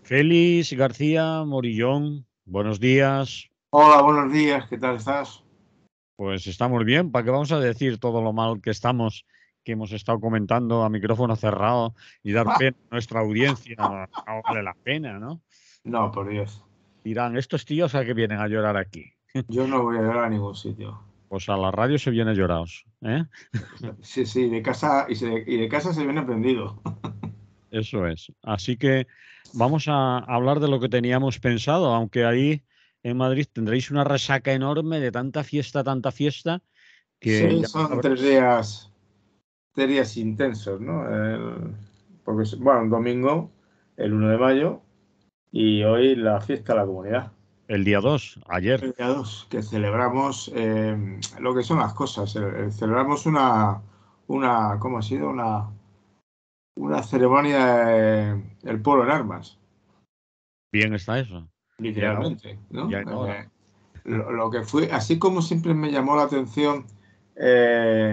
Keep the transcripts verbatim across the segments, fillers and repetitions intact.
Félix García Morillón, buenos días. Hola, buenos días, ¿qué tal estás? Pues estamos bien. ¿Para qué vamos a decir todo lo mal que estamos, que hemos estado comentando a micrófono cerrado y dar pena a nuestra audiencia? No vale la pena, ¿no? No, por Dios. Dirán, estos tíos a que vienen a llorar aquí. Yo no voy a llegar a ningún sitio. Pues a la radio se viene llorados, ¿eh? Sí, sí, de casa y, se- y de casa se viene prendido. Eso es. Así que vamos a hablar de lo que teníamos pensado, aunque ahí en Madrid tendréis una resaca enorme de tanta fiesta, tanta fiesta, que Sí, ya no son tres sabréis. días, tres días intensos, ¿no? El- porque, es- bueno, un domingo, el uno de mayo, y hoy la fiesta de la comunidad. El día dos, ayer. El día dos, que celebramos eh, lo que son las cosas. Eh, eh, Celebramos una, una, ¿cómo ha sido? Una, una ceremonia, eh, el pueblo en armas. Bien está eso. Ya era, hora- Literalmente, ya ¿no? era hora. Eh, lo, lo que fue, así como siempre me llamó la atención eh,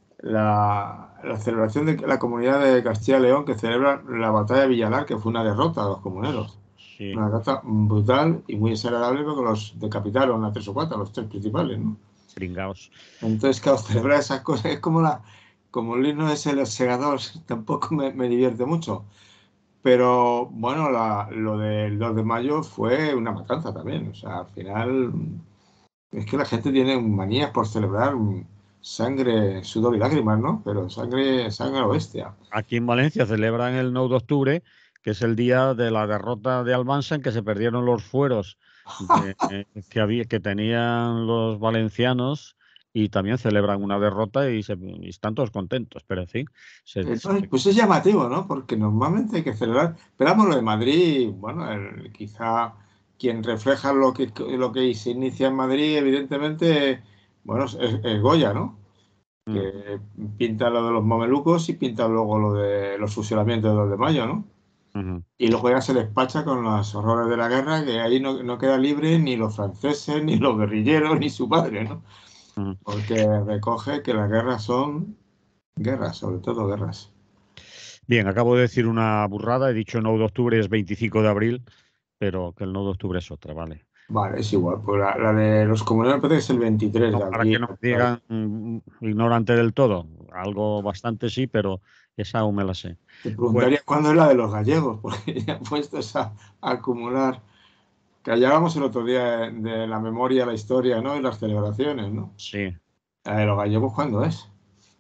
la, la celebración de la comunidad de Castilla y León que celebra la batalla de Villalar, que fue una derrota de los comuneros. Sí, Una derrota brutal y muy desagradable porque los decapitaron a tres o cuatro, a los tres principales, ¿no? pringaos. Entonces, claro, celebrar esas cosas es como la, como el himno ese de los segadores, tampoco me, me divierte mucho. Pero bueno, la- lo del dos de mayo fue una matanza también. O sea, al final es que la gente tiene manías por celebrar sangre, sudor y lágrimas, ¿no? Pero sangre, sangre a lo bestia. Aquí en Valencia celebran el nueve de octubre, que es el día de la derrota de Almansa, en que se perdieron los fueros de- eh, que había, que tenían los valencianos, y también celebran una derrota y, se, y están todos contentos. Pero en fin, se- Entonces, se- pues es llamativo, ¿no? Porque normalmente hay que celebrar. Pero vamos, lo de Madrid, bueno, el- quizá quien refleja lo que, lo que se inicia en Madrid, evidentemente, bueno, es, es Goya, ¿no? Mm, Que pinta lo de los mamelucos y pinta luego lo de los fusilamientos del dos de mayo, ¿no? ujú, Y luego ya se despacha con los horrores de la guerra, que ahí no, no queda libre ni los franceses, ni los guerrilleros, ni su padre, ¿no? ujú. Porque recoge que las guerras son guerras, sobre todo guerras. Bien, acabo de decir una burrada. He dicho nueve de octubre es veinticinco de abril, pero que el nueve de octubre es otra, ¿vale? Vale, es igual. Pues la, la de los comuneros parece que es el veintitrés No, de para aquí. que no me digan mm, ignorante del todo. Algo bastante sí, pero esa aún me la sé. Te Bueno, preguntaría cuándo es la de los gallegos, porque ya puestos a, a acumular. Que hablábamos el otro día de, de la memoria, la historia, ¿no? Y las celebraciones, ¿no? sí, La de los gallegos, ¿cuándo es?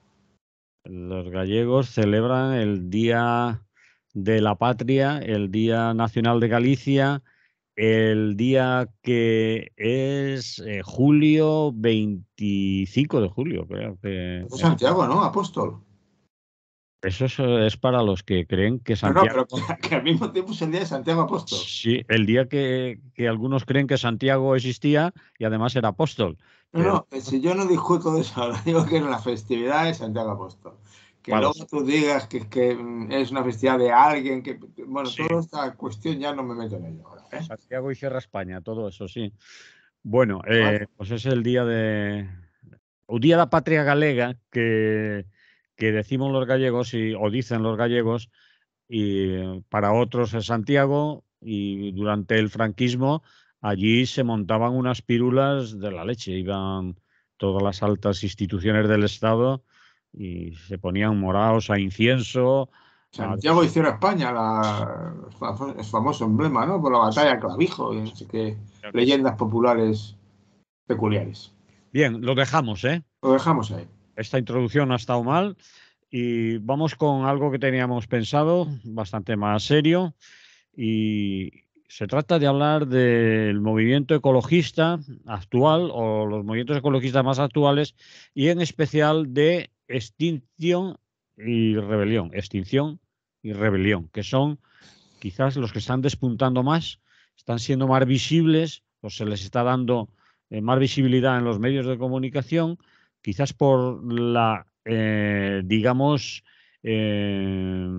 los gallegos celebran el Día de la Patria, el Día Nacional de Galicia, el día que es eh, julio, veinticinco de julio, creo que Es de es. Santiago, ¿no? Apóstol. Eso es, eh, es para los que creen que No, no, pero que, Santiago. que al mismo tiempo es el día de Santiago Apóstol. Sí, el día que, que algunos creen que Santiago existía y además era apóstol. No, Pero no, eh, si yo no discuto de eso, ahora digo que es la festividad de Santiago Apóstol. Que vale, luego tú digas que, que mm, es una festividad de alguien, que, bueno, sí, toda esta cuestión ya no me meto en ello ahora, ¿eh? Santiago y Sierra España, todo eso, sí. Bueno, Vale. eh, pues es el día de o Día de la Patria Galega que, que decimos los gallegos y, o dicen los gallegos, y eh, para otros es Santiago, y durante el franquismo allí se montaban unas pírulas de la leche, iban todas las altas instituciones del Estado y se ponían morados a incienso. a- Santiago hiciera España, la, el famoso emblema, ¿no? Por la batalla de Clavijo y no sé qué leyendas populares peculiares. Bien, lo dejamos, ¿eh? Lo dejamos ahí. Esta introducción ha estado mal y vamos con algo que teníamos pensado, bastante más serio, y se trata de hablar del movimiento ecologista actual o los movimientos ecologistas más actuales, y en especial de extinción y rebelión, extinción y rebelión, que son quizás los que están despuntando más, están siendo más visibles o se les está dando eh, más visibilidad en los medios de comunicación, quizás por la, eh, digamos, eh,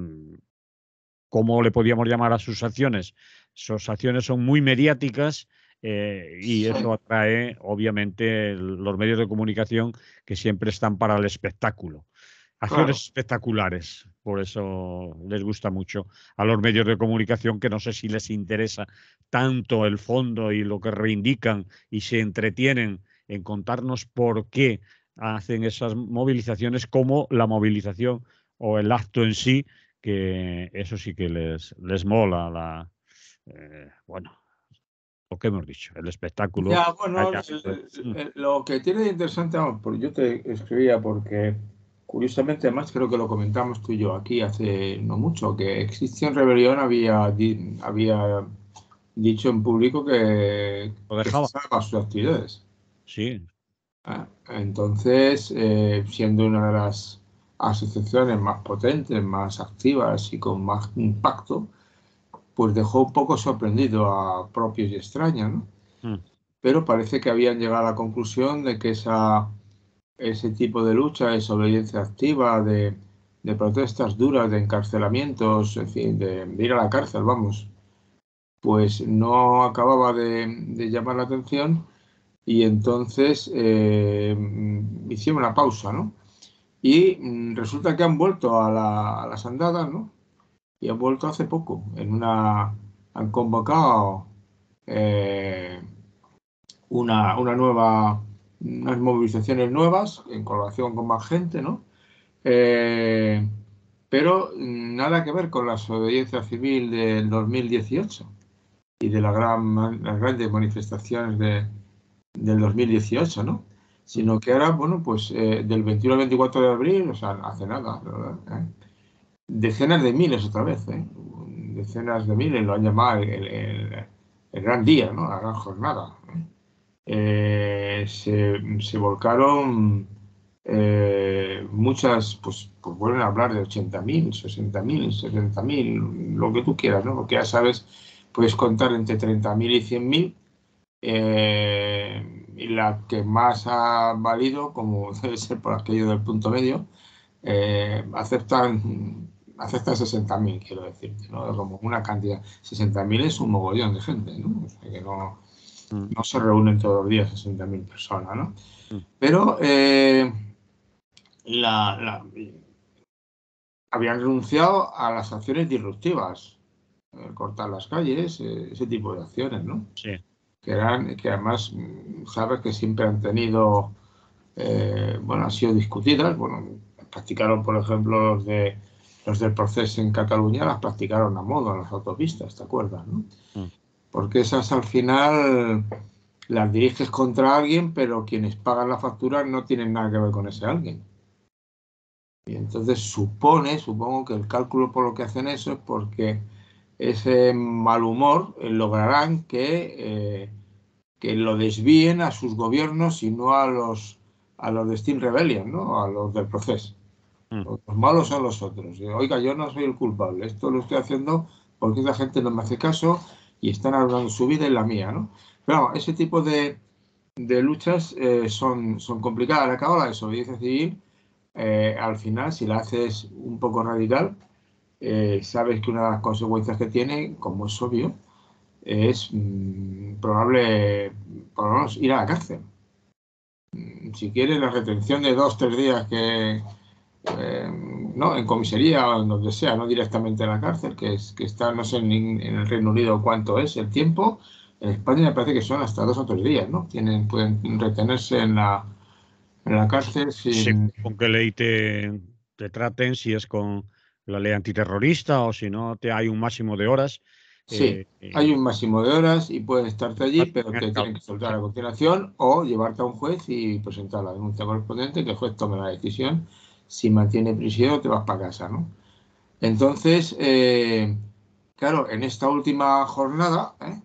¿cómo le podíamos llamar a sus acciones? Sus acciones son muy mediáticas, eh, y eso Sí. atrae, obviamente, el- los medios de comunicación que siempre están para el espectáculo. acciones claro. espectaculares. Por eso les gusta mucho a los medios de comunicación, que no sé si les interesa tanto el fondo y lo que reivindican y se entretienen en contarnos por qué hacen esas movilizaciones, como la movilización o el acto en sí, que eso sí que les, les mola la, eh, bueno, lo que hemos dicho, el espectáculo. Ya, bueno, Allá. el- Mm. el- lo que tiene de interesante, vamos, por- yo te escribía porque, curiosamente, además creo que lo comentamos tú y yo aquí hace no mucho, que Extinction Rebellion había, di- había dicho en público que, Lo que dejaba. cesaba sus actividades. Sí, Ah, Entonces, eh, siendo una de las asociaciones más potentes, más activas y con más impacto, pues dejó un poco sorprendido a propios y extraños, ¿no? mm, Pero parece que habían llegado a la conclusión de que esa, ese tipo de lucha, de desobediencia activa, de, de protestas duras, de encarcelamientos, en fin, de, de ir a la cárcel, vamos, pues no acababa de, de llamar la atención y entonces eh, hicieron una pausa, ¿no? Y mm, resulta que han vuelto a, la- a las andadas, ¿no? Y han vuelto hace poco, en una, han convocado eh, una, una nueva, unas movilizaciones nuevas en colaboración con más gente, ¿no? Eh, pero mm, nada que ver con la desobediencia civil del dos mil dieciocho y de la gran, las grandes manifestaciones de, del dos mil dieciocho, ¿no? mm. Sino que ahora, bueno, pues eh, del veintiuno al veinticuatro de abril, o sea, hace nada, ¿verdad? ¿Eh? Decenas de miles otra vez, ¿eh? Decenas de miles, lo han llamado el, el- el gran día, ¿no? La gran jornada. ¿Eh? Eh, se, se volcaron eh, muchas, pues, pues vuelven a hablar de ochenta mil, sesenta mil, setenta mil, lo que tú quieras, ¿no? Porque ya sabes, puedes contar entre treinta mil y cien mil. Eh, y la que más ha valido, como debe ser por aquello del punto medio, eh, aceptan, aceptan sesenta mil, quiero decirte, ¿no? Como una cantidad. sesenta mil es un mogollón de gente, ¿no? O sea que no, Mm, no se reúnen todos los días sesenta mil personas, ¿no? mm. Pero eh, la, la- habían renunciado a las acciones disruptivas, eh, cortar las calles, eh, ese tipo de acciones, ¿no? Sí, Que eran, que además mm, sabes que siempre han tenido, eh, bueno, han sido discutidas, bueno, practicaron, por ejemplo, los de los del proceso en Cataluña, las practicaron a modo en las autopistas, ¿te acuerdas, no? mm, Porque esas al final las diriges contra alguien, pero quienes pagan la factura no tienen nada que ver con ese alguien. Y entonces supone, supongo que el cálculo por lo que hacen eso es porque ese mal humor eh, lograrán que, eh, que lo desvíen a sus gobiernos y no a los, a los de Steam Rebellion, ¿no? A los del proceso. mm. Los malos son los otros. Oiga, yo no soy el culpable. Esto lo estoy haciendo porque esa gente no me hace caso y están hablando su vida y la mía, ¿no? Pero vamos, ese tipo de, de luchas eh, son, son complicadas. Al cabo, la desobediencia civil, eh, al final, si la haces un poco radical, eh, sabes que una de las consecuencias que tiene, como es obvio, es mm, probable, por lo menos, ir a la cárcel. Si quieres, la retención de dos, tres días que, eh, no, en comisaría o en donde sea, no directamente en la cárcel, que, es, que está, no sé en, en el Reino Unido cuánto es el tiempo. En España me parece que son hasta dos o tres días, ¿no? Tienen, pueden retenerse en la, en la cárcel Sí, sin... con qué ley te, te traten, si es con la ley antiterrorista o si no, te hay un máximo de horas. Sí, eh, hay eh, un máximo de horas y pueden estarte allí, pero te tienen que soltar sí. a continuación o llevarte a un juez y presentar la denuncia correspondiente, que el juez tome la decisión. Si mantiene prisión, te vas para casa, ¿no? Entonces, eh, claro, en esta última jornada, ¿eh?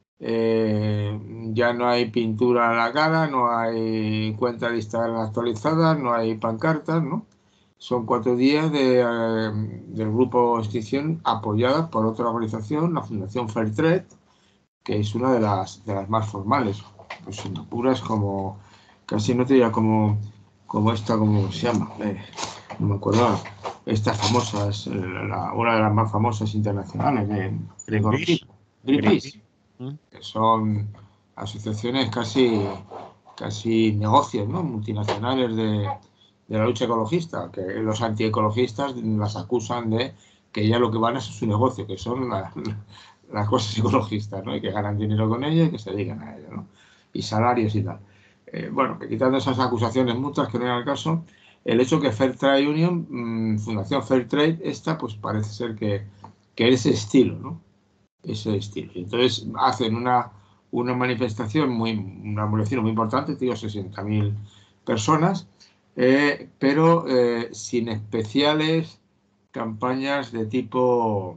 Eh, ya no hay pintura en la cara, no hay cuenta de Instagram actualizadas, no hay pancartas, ¿no? Son cuatro días de, eh, del grupo Extinción apoyada por otra organización, la Fundación Fairtrade, que es una de las, de las más formales. Pues son puras como, casi no te diría como, como esta, como se llama, eh, no me acuerdo, esta famosa, es la, una de las más famosas internacionales de, de Greenpeace. ecologismo, Greenpeace. Greenpeace, Mm, que son asociaciones casi, casi negocios, ¿no? Multinacionales de, de la lucha ecologista, que los antiecologistas las acusan de que ya lo que van es su negocio, que son la, las cosas ecologistas, ¿no? Y que ganan dinero con ello y que se dedican a ello, ¿no? Y salarios y tal. Eh, bueno, que quitando esas acusaciones mutuas que no eran el caso, el hecho que Fair Trade Union, mmm, Fundación Fair Trade, esta, pues parece ser que, que es ese estilo, ¿no? Ese estilo. Entonces hacen una, una manifestación, muy, una movilización muy importante, digo, sesenta mil personas, eh, pero eh, sin especiales campañas de tipo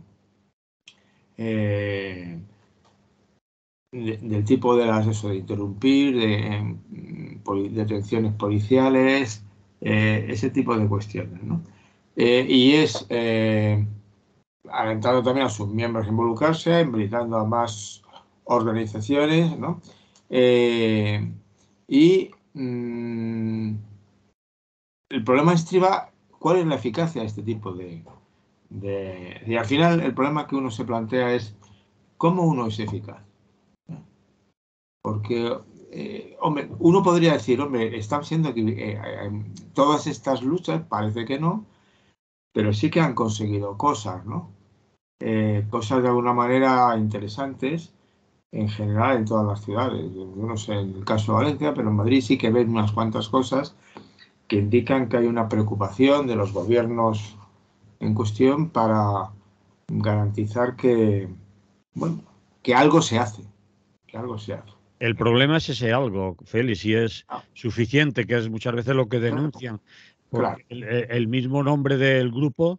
eh, de, del tipo de las eso de interrumpir, de, de detenciones policiales, eh, ese tipo de cuestiones, ¿no? Eh, y es eh, alentando también a sus miembros a involucrarse, invitando a más organizaciones, ¿no? Eh, y mmm, el problema estriba cuál es la eficacia de este tipo de, de... Y al final el problema que uno se plantea es cómo uno es eficaz. Porque, eh, hombre, uno podría decir, hombre, están siendo que eh, eh, todas estas luchas, parece que no, pero sí que han conseguido cosas, ¿no? Eh, cosas de alguna manera interesantes en general en todas las ciudades. Yo no sé en el caso de Valencia, pero en Madrid sí que ven unas cuantas cosas que indican que hay una preocupación de los gobiernos en cuestión para garantizar que, bueno, que algo se hace, que algo se hace. El problema es ese algo, Félix, si es Ah, suficiente, que es muchas veces lo que denuncian, claro. porque el, el mismo nombre del grupo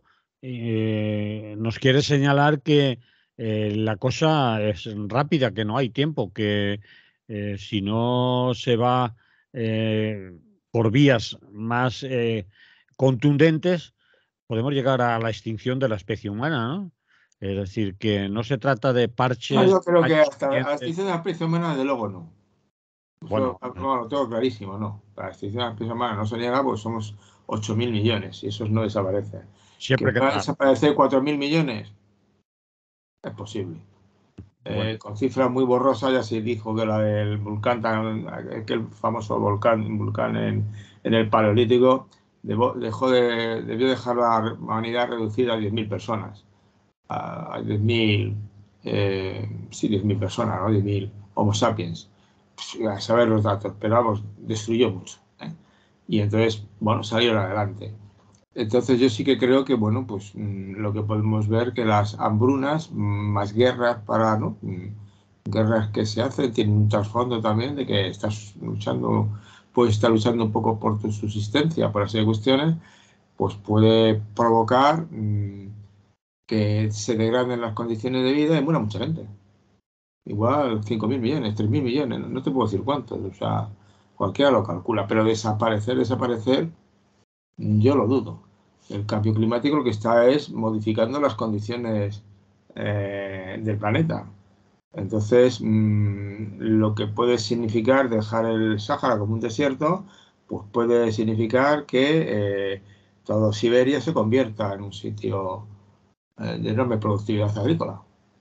eh, nos quiere señalar que eh, la cosa es rápida, que no hay tiempo, que eh, si no se va eh, por vías más eh, contundentes, podemos llegar a la extinción de la especie humana, ¿no? Es decir, que no se trata de No, parches, yo creo que años hasta la siguientes. extinción de la especie humana, desde luego, no. Eso Bueno, bueno, lo tengo clarísimo, no. La extinción de la especie humana no se niega porque somos ocho mil millones y esos no desaparecen. ¿Que siempre van a queda, desaparecer cuatro mil millones? Es posible. bueno, Eh, con cifras muy borrosas ya se dijo que la del volcán, tan- aquel famoso volcán, volcán en, en el Paleolítico, debo- dejó de, debió dejar la humanidad reducida a diez mil personas. A diez mil, eh, sí, diez mil personas, ¿no? diez mil Homo sapiens. Pues, a saber los datos, pero vamos, destruyó mucho, ¿eh? Y entonces, bueno, salieron adelante. Entonces yo sí que creo que, bueno, pues mmm, lo que podemos ver que las hambrunas, mmm, más guerras para, ¿no? Mmm, guerras que se hacen, tienen un trasfondo también de que estás luchando, puedes estar luchando un poco por tu subsistencia, por así de cuestiones, pues puede provocar mmm, que se degraden las condiciones de vida y muera mucha gente. Igual cinco mil millones, tres mil millones, no, no te puedo decir cuántos, o sea, cualquiera lo calcula, pero desaparecer, desaparecer, yo lo dudo. El cambio climático lo que está es modificando las condiciones eh, del planeta. Entonces, mmm, lo que puede significar dejar el Sáhara como un desierto, pues puede significar que eh, todo Siberia se convierta en un sitio eh, de enorme productividad agrícola.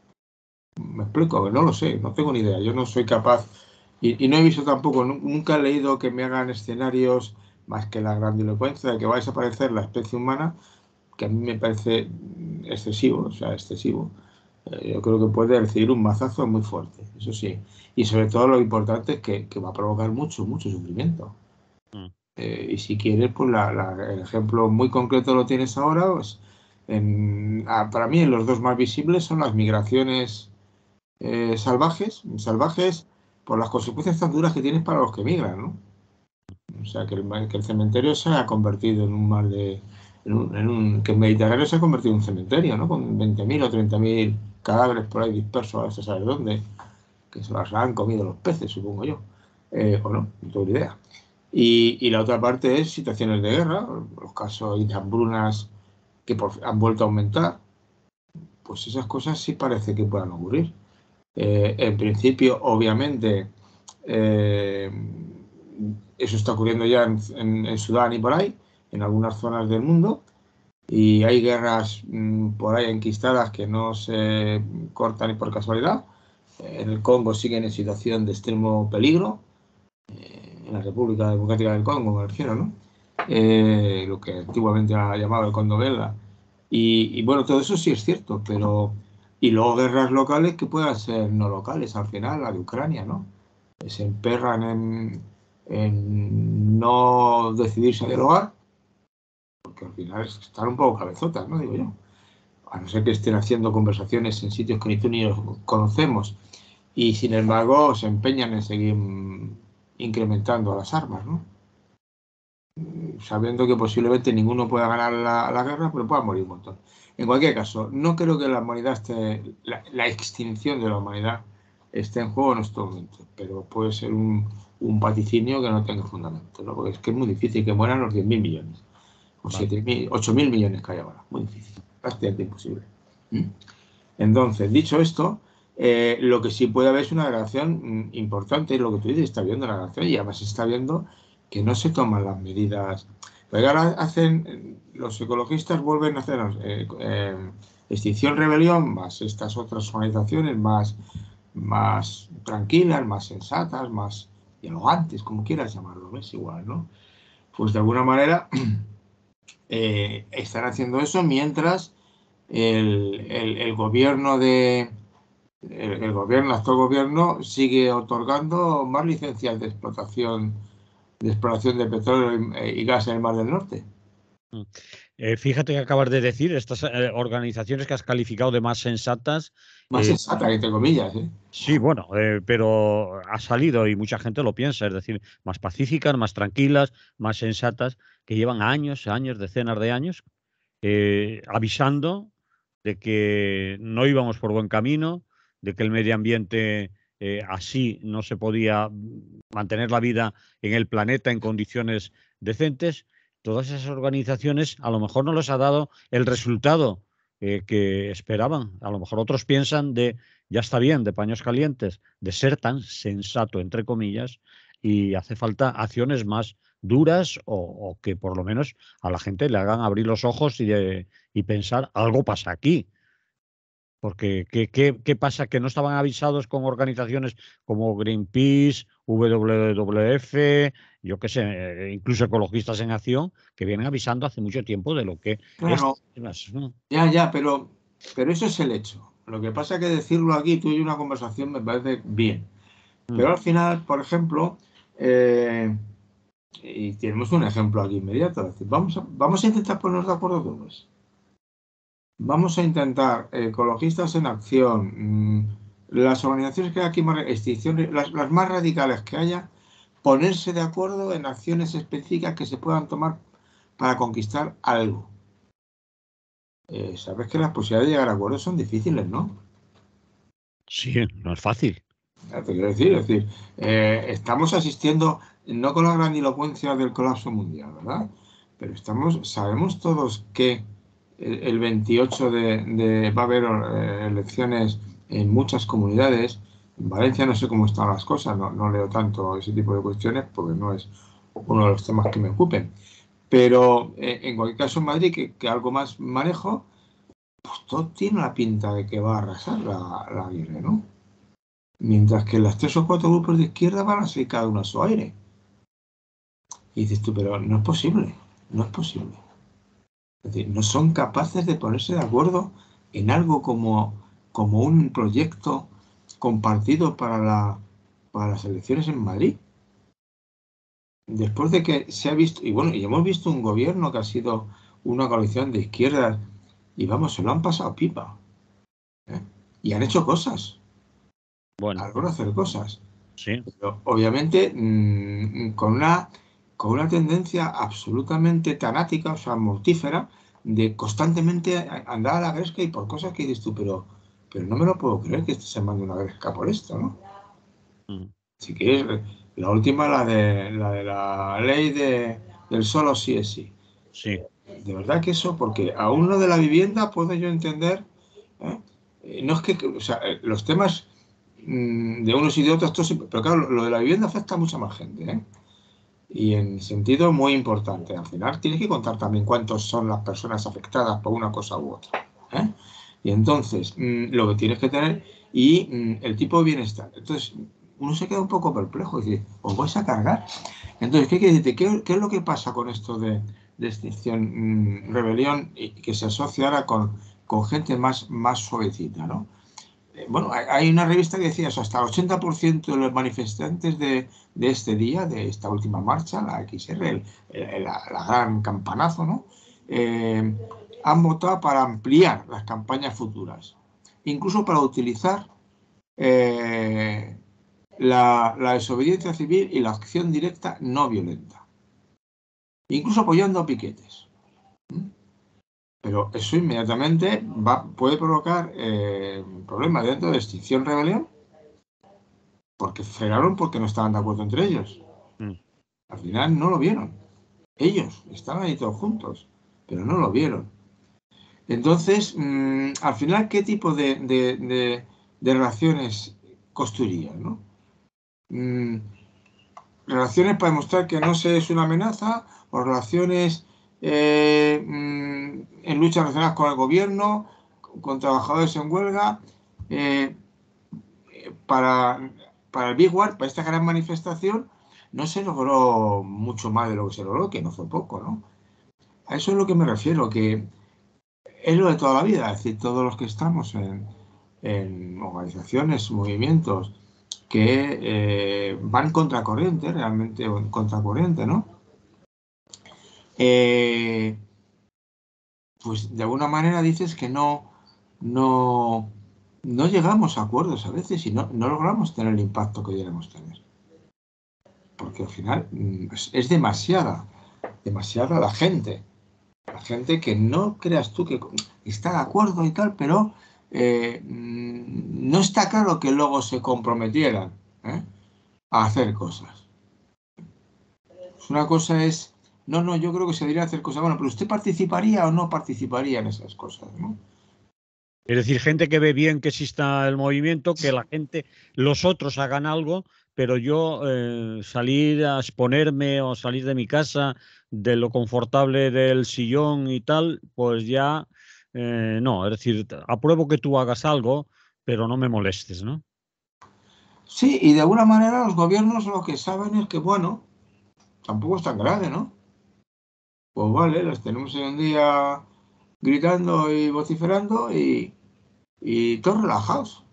Me explico, que no lo sé, no tengo ni idea. Yo no soy capaz, y, y no he visto tampoco, nu- nunca he leído que me hagan escenarios más que la grandilocuencia de que va a desaparecer la especie humana, que a mí me parece excesivo, o sea, excesivo. Eh, yo creo que puede recibir un mazazo muy fuerte, eso sí. Y sobre todo lo importante es que, que va a provocar mucho, mucho sufrimiento. mm, Eh, y si quieres, pues la- la- el ejemplo muy concreto lo tienes ahora. Pues, en- ah, para mí, los dos más visibles son las migraciones eh, salvajes, salvajes por las consecuencias tan duras que tienes para los que migran, ¿no? O sea, que el, que el cementerio se ha convertido en un mar de... En un, en un- que el Mediterráneo se ha convertido en un cementerio, ¿no? Con veinte mil o treinta mil cadáveres por ahí dispersos a se sabe dónde, que se los han comido los peces, supongo yo. Eh, o no, no tengo ni idea. Y, y la otra parte es situaciones de guerra, los casos de hambrunas que por, han vuelto a aumentar, pues esas cosas sí parece que puedan ocurrir. Eh, en principio, obviamente, eh, eso está ocurriendo ya en, en, en, Sudán y por ahí, en algunas zonas del mundo, y hay guerras mmm, por ahí enquistadas que no se cortan ni por casualidad. En el Congo siguen en situación de extremo peligro, eh, en la República Democrática del Congo, me refiero, ¿no? eh, lo que antiguamente ha llamado el Condovela. Y, y bueno, todo eso sí es cierto, pero... Y luego guerras locales que puedan ser no locales, al final, la de Ucrania, ¿no? Se emperran en, en no decidirse dialogar, porque al final están un poco cabezotas, ¿no? Digo yo. A no ser que estén haciendo conversaciones en sitios que ni tú ni los conocemos, y sin embargo se empeñan en seguir incrementando las armas, ¿no? Sabiendo que posiblemente ninguno pueda ganar la, la guerra, pero pueda morir un montón. En cualquier caso, no creo que la humanidad esté, la, la extinción de la humanidad esté en juego en estos momentos, pero puede ser un, un vaticinio que no tenga fundamento, ¿no? Porque es que es muy difícil que mueran los diez mil millones, o vale. ocho mil millones que hay ahora, muy difícil, prácticamente imposible. ¿Mm? Entonces, dicho esto, eh, lo que sí puede haber es una agresión importante, lo que tú dices, está viendo la agresión y además se está viendo que no se toman las medidas. Pero ahora hacen, los ecologistas vuelven a hacer eh, eh, Extinción Rebelión, más estas otras organizaciones más, más tranquilas, más sensatas, más dialogantes, como quieras llamarlo, es igual, ¿no? Pues de alguna manera eh, están haciendo eso mientras el, el, el gobierno de el, el gobierno, el actual gobierno sigue otorgando más licencias de explotación de exploración de petróleo y, y gas en el Mar del Norte. Eh, fíjate que acabas de decir, estas eh, organizaciones que has calificado de más sensatas. Más eh, sensatas, entre comillas, ¿eh? Sí, bueno, eh, pero ha salido y mucha gente lo piensa, es decir, más pacíficas, más tranquilas, más sensatas, que llevan años, años, decenas de años, eh, avisando de que no íbamos por buen camino, de que el medio ambiente eh, así no se podía mantener la vida en el planeta en condiciones decentes. Todas esas organizaciones a lo mejor no les ha dado el resultado eh, que esperaban. A lo mejor otros piensan de, ya está bien, de paños calientes, de ser tan sensato, entre comillas, y hace falta acciones más duras o, o que por lo menos a la gente le hagan abrir los ojos y, de, y pensar, algo pasa aquí. Porque ¿qué, qué, qué pasa? Que no estaban avisados con organizaciones como Greenpeace, W W F, yo qué sé, eh, incluso Ecologistas en Acción, que vienen avisando hace mucho tiempo de lo que claro, es. Ya, ya, pero, pero eso es el hecho. Lo que pasa es que decirlo aquí, tú y una conversación, me parece bien. Pero al final, por ejemplo, eh, y tenemos un ejemplo aquí inmediato, es decir, vamos a, vamos a intentar ponernos de acuerdo todos. Vamos a intentar, eh, Ecologistas en Acción, mmm, las organizaciones que hay aquí, más, extinciones, las, las más radicales que haya, ponerse de acuerdo en acciones específicas que se puedan tomar para conquistar algo. Eh, Sabes que las posibilidades de llegar a acuerdos son difíciles, ¿no? Sí, no es fácil. Ya te quiero decir, es decir, eh, estamos asistiendo, no con la grandilocuencia del colapso mundial, ¿verdad? Pero estamos, sabemos todos que el, el veintiocho de, de va a haber eh, elecciones en muchas comunidades. En Valencia no sé cómo están las cosas, no, no leo tanto ese tipo de cuestiones porque no es uno de los temas que me ocupen. Pero eh, en cualquier caso en Madrid, que, que algo más manejo, pues todo tiene la pinta de que va a arrasar la, la Aguirre, ¿no? Mientras que las tres o cuatro grupos de izquierda van a seguir cada uno a su aire. Y dices tú, pero no es posible, no es posible. Es decir, no son capaces de ponerse de acuerdo en algo como, como un proyecto compartido para, la, para las elecciones en Madrid. Después de que se ha visto, y bueno, y hemos visto un gobierno que ha sido una coalición de izquierdas, y vamos, se lo han pasado pipa. ¿eh? Y han hecho cosas. Bueno, Al hacer cosas. sí. Pero, obviamente, mmm, con, una, con una tendencia absolutamente tanática, o sea, mortífera, de constantemente andar a la gresca y por cosas que dices tú, pero, pero no me lo puedo creer que se mande una gresca por esto, ¿no? Mm. Si quieres, la última, la de la, de la ley de, del solo sí es sí. Sí. De verdad que eso, porque aún lo de la vivienda puedo yo entender, ¿eh? No es que, o sea, los temas de unos y de otros, pero claro, lo de la vivienda afecta a mucha más gente, ¿eh? Y en sentido muy importante. Al final tienes que contar también cuántos son las personas afectadas por una cosa u otra, ¿eh? Y entonces, mmm, lo que tienes que tener y mmm, el tipo de bienestar. Entonces, uno se queda un poco perplejo y dice, os vais a cargar. Entonces, ¿qué quiere decir? ¿Qué, qué es lo que pasa con esto de, de extinción, mmm, rebelión, y que se asocia ahora con, con gente más, más suavecita, ¿no? Eh, bueno, hay, hay una revista que decía eso, hasta el ochenta por ciento de los manifestantes de, de este día, de esta última marcha, la equis erre, el, el, la, la gran campanazo, ¿no? Eh, han votado para ampliar las campañas futuras, incluso para utilizar eh, la, la desobediencia civil y la acción directa no violenta, incluso apoyando a piquetes. ¿Mm? Pero eso inmediatamente va, puede provocar eh, problemas dentro de extinción rebelión, porque frenaron porque no estaban de acuerdo entre ellos. Mm. Al final no lo vieron. Ellos estaban ahí todos juntos, pero no lo vieron. Entonces, mmm, al final, ¿qué tipo de, de, de, de relaciones construirían, ¿no? Mm, relaciones para demostrar que no se es una amenaza, o relaciones eh, mmm, en luchas relacionadas con el gobierno, con, con trabajadores en huelga, eh, para, para el Big War, para esta gran manifestación, no se logró mucho más de lo que se logró, que no fue poco, ¿no? A eso es lo que me refiero, que es lo de toda la vida, es decir, todos los que estamos en, en organizaciones, movimientos que eh, van contracorriente, realmente contracorriente, ¿no? Eh, pues de alguna manera dices que no, no, no llegamos a acuerdos a veces y no, no logramos tener el impacto que deberíamos tener. Porque al final es, es demasiada, demasiada la gente. La gente que no creas tú que está de acuerdo y tal, pero eh, no está claro que luego se comprometieran ¿eh? a hacer cosas. Una cosa es, no, no, yo creo que se debería hacer cosas. Bueno, pero ¿usted participaría o no participaría en esas cosas, ¿no? Es decir, gente que ve bien que exista el movimiento, que la gente, los otros hagan algo, pero yo eh, salir a exponerme o salir de mi casa, de lo confortable del sillón y tal, pues ya eh, no. Es decir, apruebo que tú hagas algo, pero no me molestes, ¿no? Sí, y de alguna manera los gobiernos lo que saben es que, bueno, tampoco es tan grave, ¿no? Pues vale, los tenemos en un día gritando y vociferando y, y todos relajados.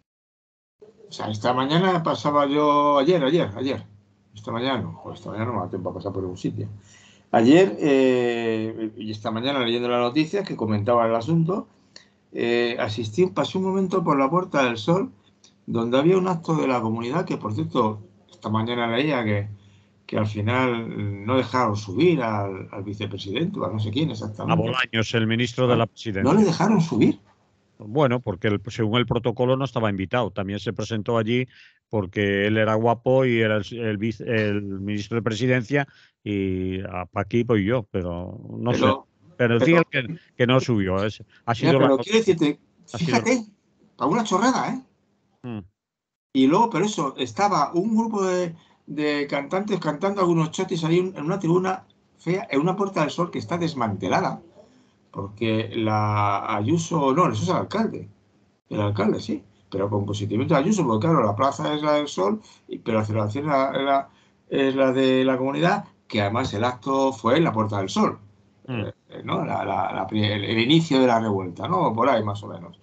O sea, esta mañana pasaba yo, ayer, ayer, ayer, esta mañana no, joder, esta mañana no me da tiempo a pasar por un sitio. Ayer, eh, y esta mañana leyendo las noticias que comentaban el asunto, eh, asistí, pasé un momento por la Puerta del Sol, donde había un acto de la comunidad, que por cierto, esta mañana leía que, que al final no dejaron subir al, al vicepresidente, o a no sé quién A exactamente. Bolaños, el ministro de ¿No? la No le presidencia. dejaron subir. Bueno, porque el- según el protocolo no estaba invitado. También se presentó allí porque él era guapo y era el, el vice- el ministro de presidencia y a Paqui pues yo, pero no sé. Pero, Pero decía pero, que, que no subió. Es- ha mira, sido la pero quiero noticia. decirte, Ha sido la- fíjate, para una chorrada, ¿eh? Mm, Y luego, pero eso, estaba un grupo de, de cantantes cantando algunos chotis ahí en una tribuna fea, en una Puerta del Sol que está desmantelada, porque la Ayuso, no, eso es el alcalde, el alcalde sí, pero con consentimiento de Ayuso, porque claro, la plaza es la del Sol, pero la celebración es la, la, es la de la comunidad, que además el acto fue en la Puerta del Sol, mm. eh, ¿no? La, la, la, el, el inicio de la revuelta, ¿no? Por ahí más o menos.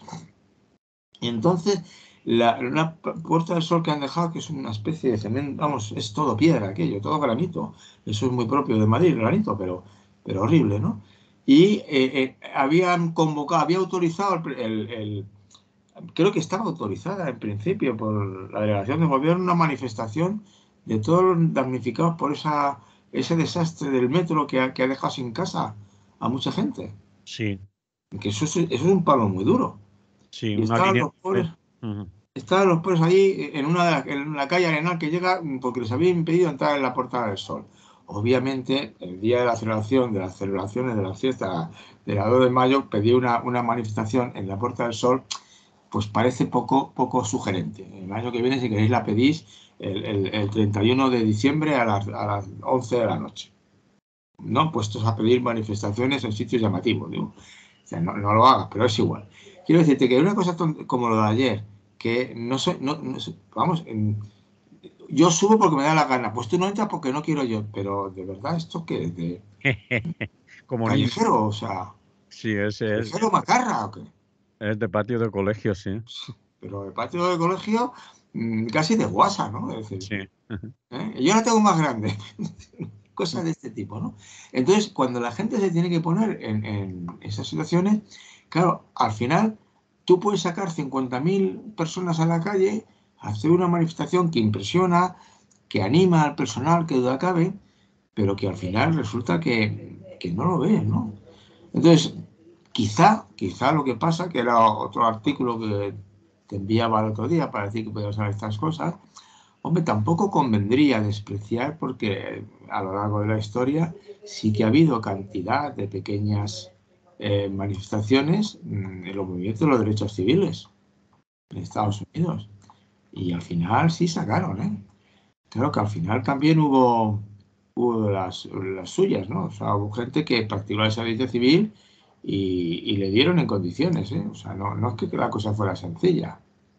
Y entonces, la, una Puerta del Sol que han dejado, que es una especie de cemento, vamos, es todo piedra aquello, todo granito. Eso es muy propio de Madrid, granito, pero, pero horrible, ¿no? Y eh, eh, habían convocado, había autorizado el, el, el, creo que estaba autorizada en principio por la delegación de gobierno una manifestación de todos los damnificados por esa, ese desastre del metro que ha, que ha dejado sin casa a mucha gente. Sí, Que eso es, eso es un palo muy duro. sí, Y una estaban línea. los pobres. Ujú. Estaban los pobres ahí en una de la, en la calle Arenal que llega porque les había impedido entrar en la Puerta del Sol. Obviamente, el día de la celebración, de las celebraciones de la fiesta de la dos de mayo, pedí una, una manifestación en la Puerta del Sol, pues parece poco, poco sugerente. El año que viene, si queréis, la pedís el, el, el treinta y uno de diciembre a las, a las once de la noche. No puestos a pedir manifestaciones en sitios llamativos, digo. O sea, no, no lo hagas, pero es igual. Quiero decirte que una cosa como lo de ayer, que no sé, no, no sé, vamos, en, yo subo porque me da la gana, pues tú no entras porque no quiero yo, pero de verdad, ¿esto qué es? ¿De Comunismo. callejero? O sea, Sí, ese es, ¿callejero macarra o qué? es de patio de colegio, sí. Pero el patio de colegio mmm, casi de guasa, ¿no? Es decir, Sí. ¿eh? Yo la tengo más grande. Cosas de este tipo, ¿no? Entonces, cuando la gente se tiene que poner en, en esas situaciones, claro, al final tú puedes sacar cincuenta mil personas a la calle, hacer una manifestación que impresiona, que anima al personal, que duda cabe, pero que al final resulta que, que no lo ves, ¿no? Entonces, quizá, quizá lo que pasa, que era otro artículo que te enviaba el otro día para decir que podías saber estas cosas, hombre, tampoco convendría despreciar porque a lo largo de la historia sí que ha habido cantidad de pequeñas eh, manifestaciones mmm, en los movimientos de los derechos civiles en Estados Unidos. Y al final sí sacaron, ¿eh? Claro que al final también hubo, hubo las, las suyas, ¿no? O sea, hubo gente que practicó el servicio civil y, y le dieron en condiciones, ¿eh? O sea, no, no es que la cosa fuera sencilla.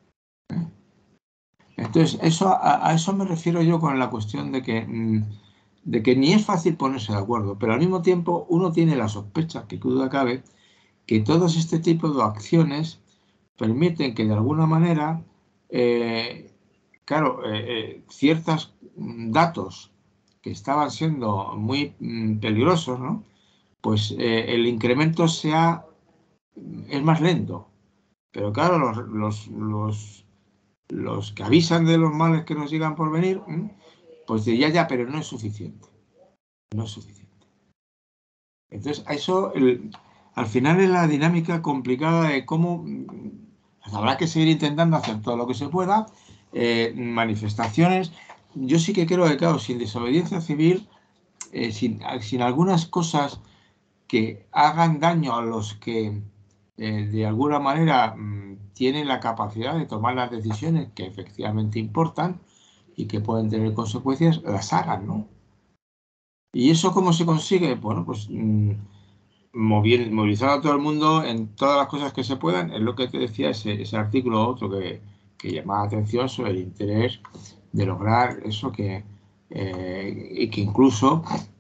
Entonces, eso, a, a eso me refiero yo con la cuestión de que, mmm, de que ni es fácil ponerse de acuerdo, pero al mismo tiempo uno tiene la sospecha, que duda cabe, que todos este tipo de acciones permiten que de alguna manera, eh, claro, eh, eh, ciertos datos que estaban siendo muy mm, peligrosos, ¿no? Pues eh, el incremento sea, es más lento. Pero claro, los, los, los los que avisan de los males que nos llegan por venir, pues ya, ya, pero no es suficiente. No es suficiente. Entonces, a eso, el, al final es la dinámica complicada de cómo pues habrá que seguir intentando hacer todo lo que se pueda, eh, manifestaciones. Yo sí que creo que, claro, sin desobediencia civil, eh, sin, sin algunas cosas que hagan daño a los que eh, de alguna manera mmm, tienen la capacidad de tomar las decisiones que efectivamente importan y que pueden tener consecuencias, las hagan, ¿no? ¿Y eso cómo se consigue? Bueno, pues mmm, movilizando a todo el mundo en todas las cosas que se puedan, es lo que te decía ese, ese artículo otro que, que llamaba la atención sobre el interés de lograr eso que, eh, y que incluso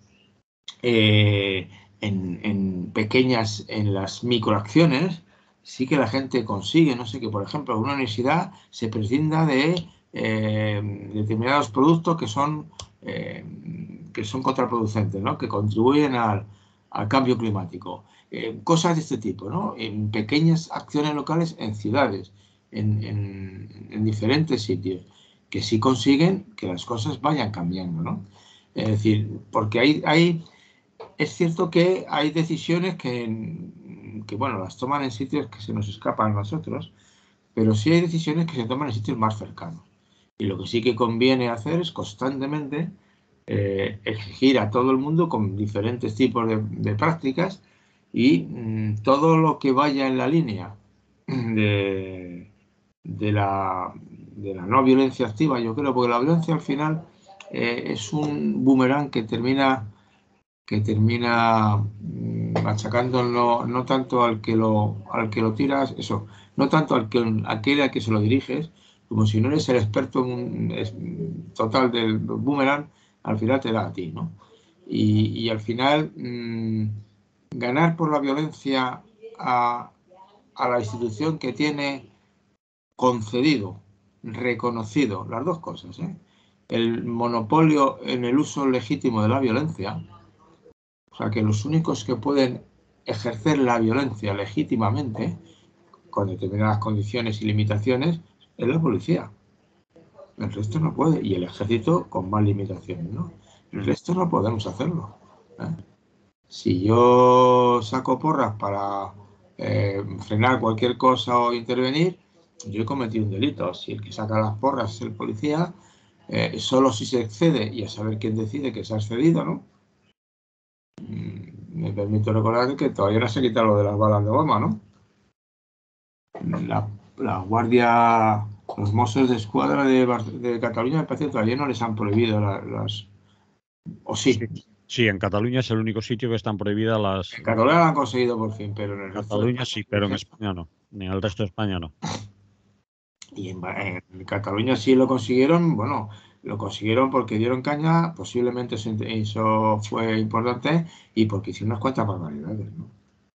eh, en, en, pequeñas, en las microacciones, sí que la gente consigue, no sé, que por ejemplo una universidad se prescinda de eh, determinados productos que son, eh, que son contraproducentes, ¿no? Que contribuyen al, al cambio climático. Eh, cosas de este tipo, ¿no? En pequeñas acciones locales en ciudades, en, en, en diferentes sitios, que sí consiguen que las cosas vayan cambiando, ¿no? Es decir, porque hay, hay es cierto que hay decisiones que, que, bueno, las toman en sitios que se nos escapan a nosotros, pero sí hay decisiones que se toman en sitios más cercanos. Y lo que sí que conviene hacer es constantemente eh, exigir a todo el mundo con diferentes tipos de, de prácticas y mmm, todo lo que vaya en la línea de, de, la, de la no violencia activa, yo creo, porque la violencia al final eh, es un boomerang que termina que termina machacando no, no tanto al que lo al que lo tiras, eso, no tanto al que aquel al que se lo diriges, como si no eres el experto en un, es, total del boomerang, al final te da a ti, ¿no? Y, y al final mmm, ganar por la violencia a, a la institución que tiene concedido, reconocido, las dos cosas, ¿eh? El monopolio en el uso legítimo de la violencia. O sea, que los únicos que pueden ejercer la violencia legítimamente, con determinadas condiciones y limitaciones, es la policía. El resto no puede. Y el ejército con más limitaciones, ¿no? El resto no podemos hacerlo, ¿eh? Si yo saco porras para eh, frenar cualquier cosa o intervenir, yo he cometido un delito. Si el que saca las porras es el policía, eh, solo si se excede, y a saber quién decide que se ha excedido, ¿no? Me permito recordar que todavía no se quita lo de las balas de goma, ¿no? La, la Guardia, los Mossos de Escuadra de, de Cataluña, me parece que todavía no les han prohibido las... las o sí. sí. Sí, en Cataluña es el único sitio que están prohibidas las... En Cataluña lo han conseguido por fin, pero en el resto de Cataluña España, sí, por pero en ejemplo. España no. Ni en el resto de España no. Y en, en Cataluña sí lo consiguieron, bueno, lo consiguieron porque dieron caña, posiblemente eso, eso fue importante y porque hicieron unas cuantas barbaridades, ¿no?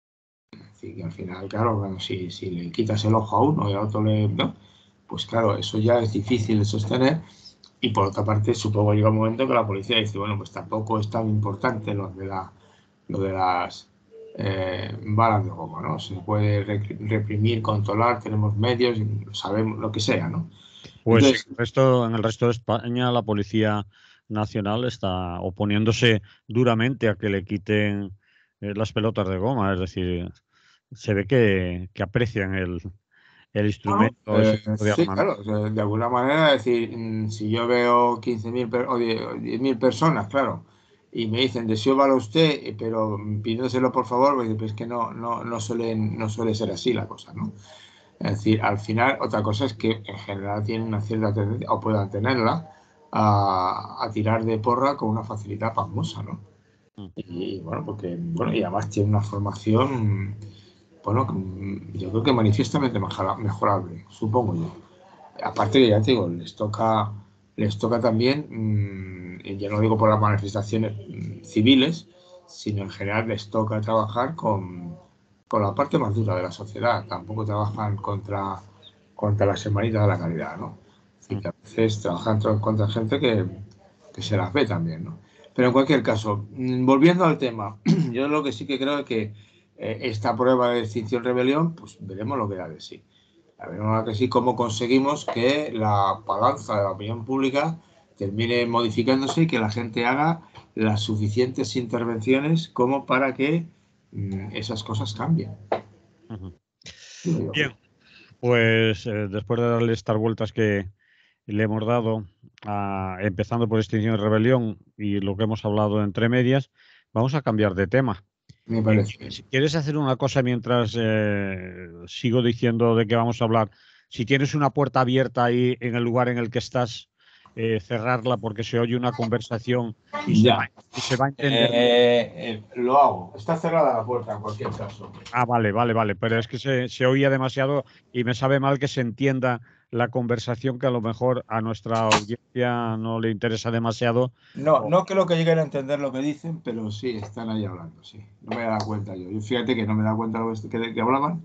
Así que al final, claro, bueno, si, si le quitas el ojo a uno y a otro le... ¿no? Pues claro, eso ya es difícil de sostener. Y por otra parte, supongo llega un momento que la policía dice, bueno, pues tampoco es tan importante lo de, la, lo de las eh, balas de goma, ¿no? Se puede reprimir, controlar, tenemos medios, sabemos lo que sea, ¿no? Pues Entonces, en el resto, en el resto de España la Policía Nacional está oponiéndose duramente a que le quiten eh, las pelotas de goma, es decir, se ve que, que aprecian el, el bueno, instrumento, ese eh, tipo de sí, armamento. claro, o sea, de alguna manera, es decir, mm, si yo veo quince mil o diez mil personas, claro, y me dicen, desuélvalo usted, eh, pero pídeselo por favor, pues, pues que no, no, no, suelen, no suele ser así la cosa, ¿no? Es decir, al final, otra cosa es que en general tienen una cierta tendencia, o puedan tenerla, a, a tirar de porra con una facilidad pasmosa, ¿no? Mm. Y bueno, porque, bueno, y además tiene una formación, bueno, yo creo que manifiestamente mejorable, supongo yo. Aparte que ya te digo, les toca, les toca también, mmm, y ya no digo por las manifestaciones mmm, civiles, sino en general les toca trabajar con, con la parte más dura de la sociedad. Tampoco trabajan contra, contra las hermanitas de la caridad, ¿no? Así Mm. que a veces trabajan contra gente que, que se las ve también, ¿no? Pero en cualquier caso, mmm, volviendo al tema, yo lo que sí que creo es que eh, esta prueba de extinción-rebelión, pues veremos lo que da de sí. A ver, ahora que sí, cómo conseguimos que la balanza de la opinión pública termine modificándose y que la gente haga las suficientes intervenciones como para que mmm, esas cosas cambien. Ujú. Digo yo. Bien, pues eh, después de darle estas vueltas que le hemos dado, a- empezando por Extinción y Rebelión y lo que hemos hablado entre medias, vamos a cambiar de tema. Me Eh, parece bien. si quieres hacer una cosa mientras eh, sigo diciendo de qué vamos a hablar, si tienes una puerta abierta ahí en el lugar en el que estás, eh, cerrarla porque se oye una conversación y se va, Ya. y se va a entender. Eh, eh, lo hago. Está cerrada la puerta en cualquier caso. Ah, vale, vale, vale, pero es que se, se oía demasiado y me sabe mal que se entienda la conversación que a lo mejor a nuestra audiencia no le interesa demasiado. No, O- no creo que lleguen a entender lo que dicen, pero sí, están ahí hablando, sí. No me he dado cuenta yo. Yo fíjate que no me he dado cuenta de lo que, que, que hablaban.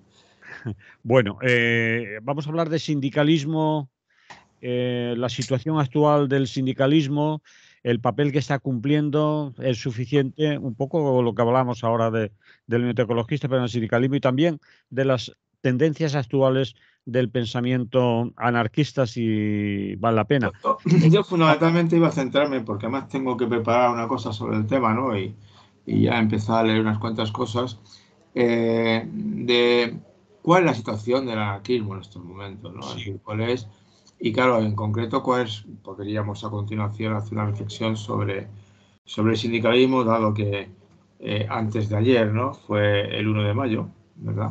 Bueno, eh, vamos a hablar de sindicalismo, eh, la situación actual del sindicalismo, el papel que está cumpliendo, es suficiente, un poco lo que hablamos ahora de, del movimiento ecologista, pero en el sindicalismo y también de las tendencias actuales del pensamiento anarquista, si vale la pena. Yo fundamentalmente iba a centrarme, porque además tengo que preparar una cosa sobre el tema, ¿no? Y, y ya he empezado a leer unas cuantas cosas, eh, de cuál es la situación del anarquismo en estos momentos, ¿no? Es Sí. decir, cuál es, y claro, en concreto, cuál es, podríamos a continuación hacer una reflexión sobre, sobre el sindicalismo, dado que eh, antes de ayer, ¿no? Fue el uno de mayo, ¿verdad?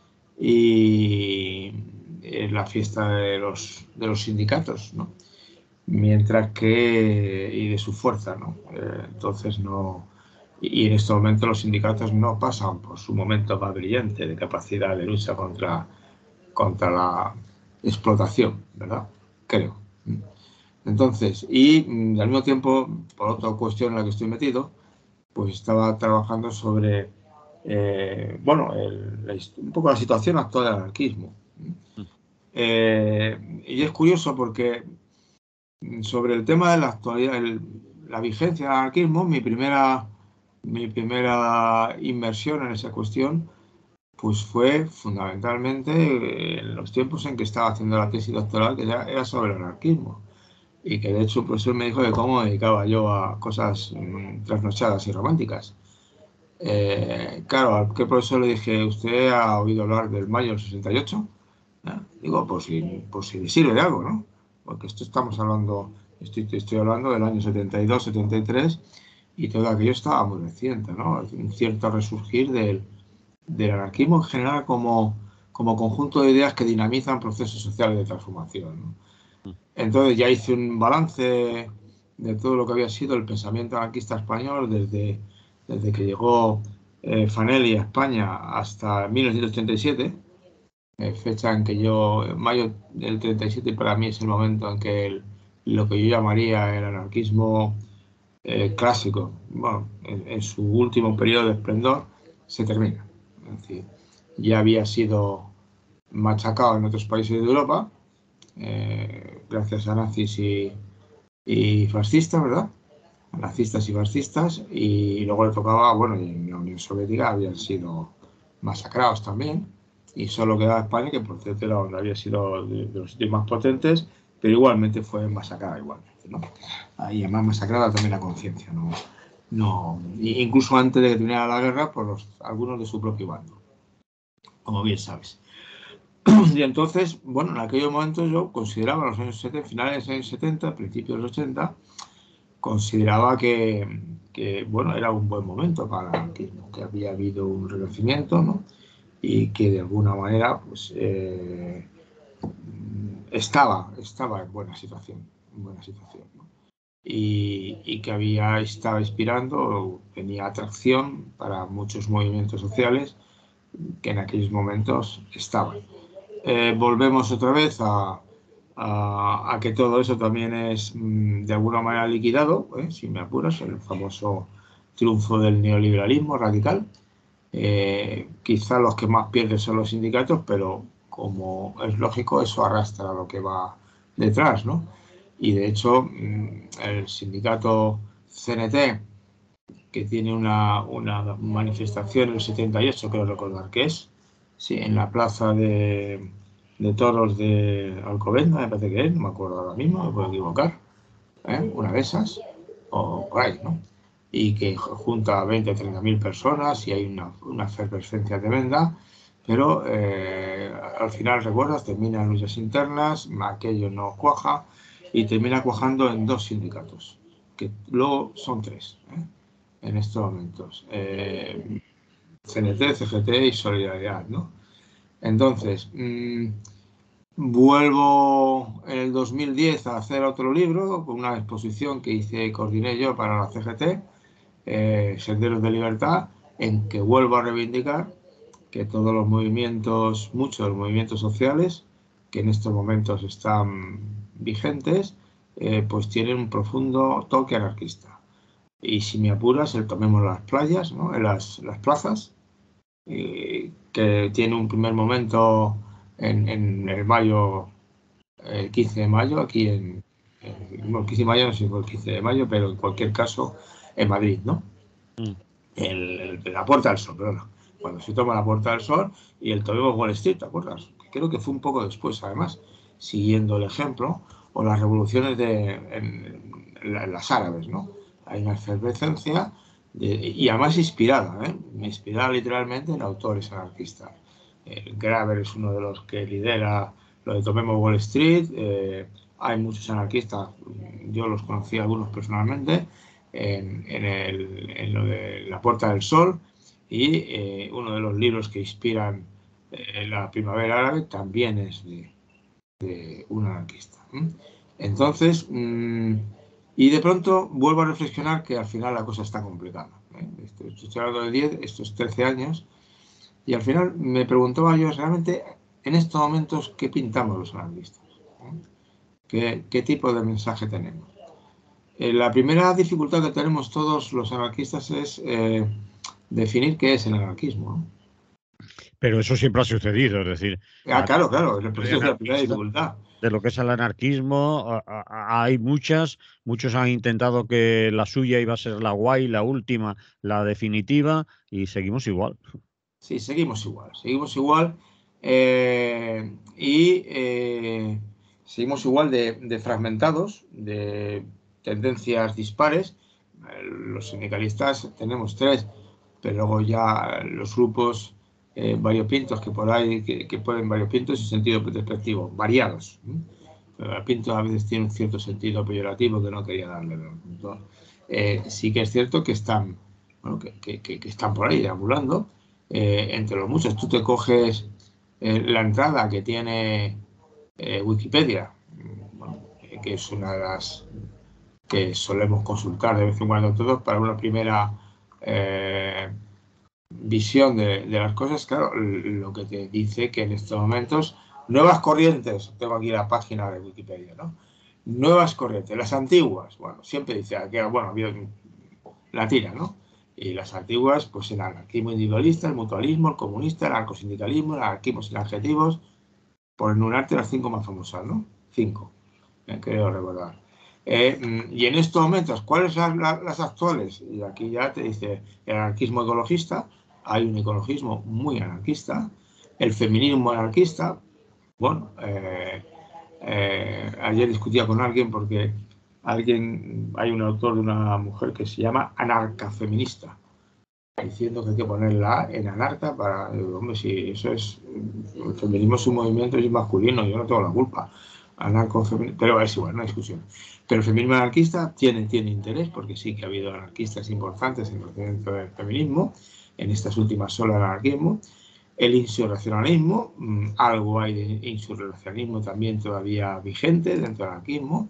Y es la fiesta de los, de los sindicatos, ¿no? Mientras que, y de su fuerza, ¿no? Eh, entonces no, y en este momento los sindicatos no pasan por su momento más brillante de capacidad de lucha contra, contra la explotación, ¿verdad? Creo. Entonces, y mm, al mismo tiempo, por otra cuestión en la que estoy metido, pues estaba trabajando sobre, eh, bueno, el, la, un poco la situación actual del anarquismo. Eh, y es curioso porque sobre el tema de la actualidad, el, la vigencia del anarquismo, mi primera, mi primera inmersión en esa cuestión, pues fue fundamentalmente en los tiempos en que estaba haciendo la tesis doctoral, que ya era sobre el anarquismo. Y que de hecho el profesor me dijo de cómo me dedicaba yo a cosas mmm, trasnochadas y románticas. Eh, claro, ¿a qué profesor le dije? ¿Usted ha oído hablar del mayo del sesenta y ocho? ¿Eh? Digo, pues si, pues si le sirve de algo, ¿no? Porque esto estamos hablando, estoy, estoy hablando del año setenta y dos, setenta y tres, y todo aquello estaba muy reciente, ¿no? Un cierto resurgir del, del anarquismo en general como, como conjunto de ideas que dinamizan procesos sociales de transformación, ¿no? Entonces ya hice un balance de todo lo que había sido el pensamiento anarquista español desde, desde que llegó eh, Fanelli a España hasta mil novecientos treinta y siete, eh, fecha en que yo, mayo del treinta y siete para mí es el momento en que el, lo que yo llamaría el anarquismo eh, clásico, bueno, en, en su último periodo de esplendor, se termina. Es decir, ya había sido machacado en otros países de Europa, eh, gracias a nazis y, y fascistas, ¿verdad? A nazistas y fascistas, y luego le tocaba, bueno, y en la Unión Soviética habían sido masacrados también, y solo quedaba España, que por cierto era donde había sido de, de los sitios más potentes, pero igualmente fue masacrada igualmente, ¿no? Y además masacrada también la conciencia, ¿no? No, incluso antes de que terminara la guerra, por los, algunos de su propio bando, como bien sabes. Y entonces, bueno, en aquellos momentos yo consideraba los años setenta, finales de los años setenta, principios de los ochenta, consideraba que, que, bueno, era un buen momento para el anarquismo, que había habido un renacimiento, ¿no? Y que de alguna manera, pues, eh, estaba, estaba en buena situación, en buena situación, ¿no? Y, y que había, estaba inspirando, tenía atracción para muchos movimientos sociales que en aquellos momentos estaban. Eh, volvemos otra vez a, a, a, que todo eso también es mmm, de alguna manera liquidado, ¿eh? Si me apuras, el famoso triunfo del neoliberalismo radical. Eh, quizá los que más pierden son los sindicatos, pero como es lógico, eso arrastra lo que va detrás, ¿no? Y de hecho, mmm, el sindicato C N T, que tiene una, una manifestación en el setenta y ocho, creo recordar que es, sí, en la plaza de, de toros de Alcobendas, me parece que es, no me acuerdo ahora mismo, me puedo equivocar, ¿eh? Una de esas, o por ahí, ¿no? Y que junta a veinte o treinta mil personas y hay una, una efervescencia tremenda, pero eh, al final, recuerdas, terminan luchas internas, aquello no cuaja y termina cuajando en dos sindicatos, que luego son tres, ¿eh? En estos momentos. Eh, C N T, C G T y Solidaridad, ¿no? Entonces, mmm, vuelvo en el dos mil diez a hacer otro libro, con una exposición que hice, coordiné yo para la C G T, eh, Senderos de Libertad, en que vuelvo a reivindicar que todos los movimientos, muchos de los movimientos sociales, que en estos momentos están vigentes, eh, pues tienen un profundo toque anarquista. Y si me apuras, el tomemos las playas, ¿no? En las, las plazas, eh, que tiene un primer momento en, en el mayo, el quince de mayo, aquí en, en el quince de mayo, no sé si fue el quince de mayo, pero en cualquier caso en Madrid, ¿no? Mm. El, el, la Puerta del Sol, perdón. Cuando se toma la Puerta del Sol y el tomemos Wall Street, ¿te acuerdas? Creo que fue un poco después, además, siguiendo el ejemplo, o las revoluciones de en, en, en las árabes, ¿no? Hay una efervescencia de, y además inspirada, ¿eh? Inspirada literalmente en autores anarquistas. El Graeber es uno de los que lidera lo de Tomemos Wall Street. Eh, hay muchos anarquistas, yo los conocí algunos personalmente, en, en, el, en lo de La Puerta del Sol, y eh, uno de los libros que inspiran eh, la primavera árabe también es de, de un anarquista. ¿eh? Entonces, mmm, y de pronto vuelvo a reflexionar que al final la cosa está complicada. ¿eh? Estoy, estoy hablando de diez, estos trece años, y al final me preguntaba yo realmente en estos momentos qué pintamos los anarquistas, ¿eh? ¿Qué, qué tipo de mensaje tenemos? Eh, la primera dificultad que tenemos todos los anarquistas es eh, definir qué es el anarquismo, ¿no? Pero eso siempre ha sucedido, es decir, Ah, la claro, claro, eso es la primera anarquista, dificultad. de lo que es el anarquismo, a, a, hay muchas, muchos han intentado que la suya iba a ser la guay, la última, la definitiva, y seguimos igual. Sí, seguimos igual, seguimos igual eh, y eh, seguimos igual de, de, fragmentados, de tendencias dispares. Los sindicalistas tenemos tres, pero luego ya los grupos eh, variopintos que por ahí, que, que pueden variopintos en sentido despectivo, variados. ¿eh? Pero variopinto a veces tiene un cierto sentido peyorativo que no quería darle. Entonces, eh, sí que es cierto que están, bueno, que, que, que están por ahí deambulando. Eh, entre los muchos, tú te coges eh, la entrada que tiene eh, Wikipedia, bueno, eh, que es una de las que solemos consultar de vez en cuando todos para una primera eh, visión de, de las cosas, claro, lo que te dice que en estos momentos nuevas corrientes, tengo aquí la página de Wikipedia, ¿no? Nuevas corrientes, las antiguas, bueno, siempre dice que, bueno, había la tira, ¿no? Y las antiguas, pues el anarquismo individualista, el mutualismo, el comunista, el anarcosindicalismo, el anarquismo sin adjetivos, por enumerarte las cinco más famosas, ¿no? Cinco, eh, creo recordar. Eh, y en estos momentos, ¿cuáles son las, las actuales? Y aquí ya te dice el anarquismo ecologista, hay un ecologismo muy anarquista, el feminismo anarquista, bueno, eh, eh, ayer discutía con alguien porque alguien, hay un autor de una mujer que se llama anarcafeminista, diciendo que hay que ponerla en anarca para, hombre, si eso es, el feminismo es un movimiento y es masculino, yo no tengo la culpa, anarcofeminista, pero es igual, no hay discusión. Pero el feminismo anarquista tiene, tiene interés, porque sí que ha habido anarquistas importantes en el crecimiento del feminismo, en estas últimas olas del anarquismo. El insurreccionalismo, algo hay de insurreccionalismo también todavía vigente dentro del anarquismo,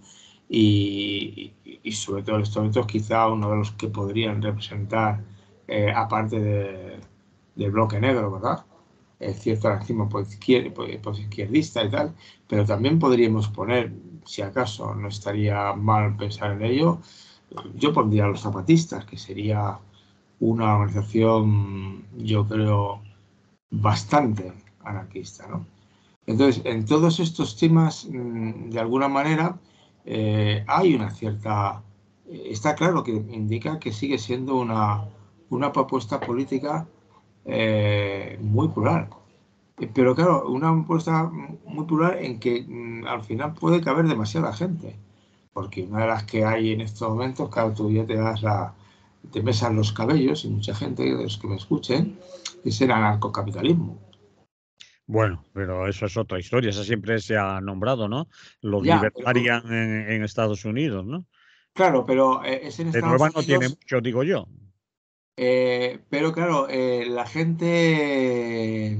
y, y, y sobre todo en estos momentos quizá uno de los que podrían representar, eh, aparte de, del bloque negro, ¿verdad? Es cierto anarquismo posizquierdista y tal, pero también podríamos poner, si acaso no estaría mal pensar en ello, yo pondría a los zapatistas, que sería una organización, yo creo, bastante anarquista, ¿no? Entonces, en todos estos temas, de alguna manera, eh, hay una cierta... Está claro que indica que sigue siendo una, una propuesta política eh, muy plural. Pero claro, una propuesta muy plural en que mm, al final puede caber demasiada gente. Porque una de las que hay en estos momentos, claro, tú ya te das la... te mesan los cabellos, y mucha gente de los que me escuchen, es el anarcocapitalismo. Bueno, pero eso es otra historia, esa siempre se ha nombrado, ¿no? Los Ya, pero, libertarian en, en Estados Unidos, ¿no? claro, pero eh, es en De Estados nueva no tiene Unidos, mucho, digo yo. eh, pero claro, eh, la gente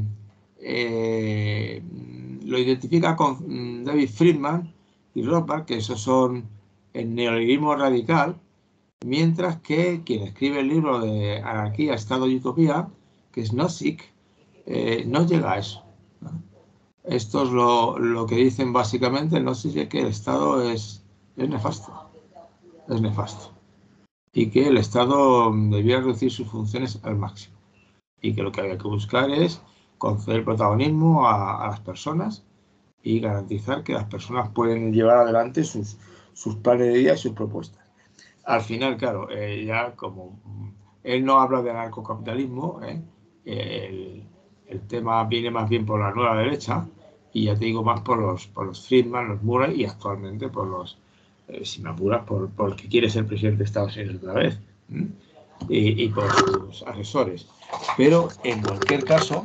eh, lo identifica con David Friedman y Rothbard, que esos son el neoliberalismo radical, mientras que quien escribe el libro de Anarquía, Estado y Utopía, que es Nozick, eh, no llega a eso, ¿no? Esto es lo, lo que dicen básicamente, Nozick, es que el Estado es, es nefasto, es nefasto. Y que el Estado debía reducir sus funciones al máximo. Y que lo que había que buscar es conceder protagonismo a, a las personas y garantizar que las personas pueden llevar adelante sus, sus planes de vida y sus propuestas. Al final, claro, eh, ya como él no habla de anarcocapitalismo, ¿eh? el, el tema viene más bien por la nueva derecha, y ya te digo, más por los, por los Friedman, los Murray, y actualmente por los, eh, si me apuras, por, por el que quiere ser presidente de Estados Unidos otra vez, y, y por sus asesores. Pero en cualquier caso,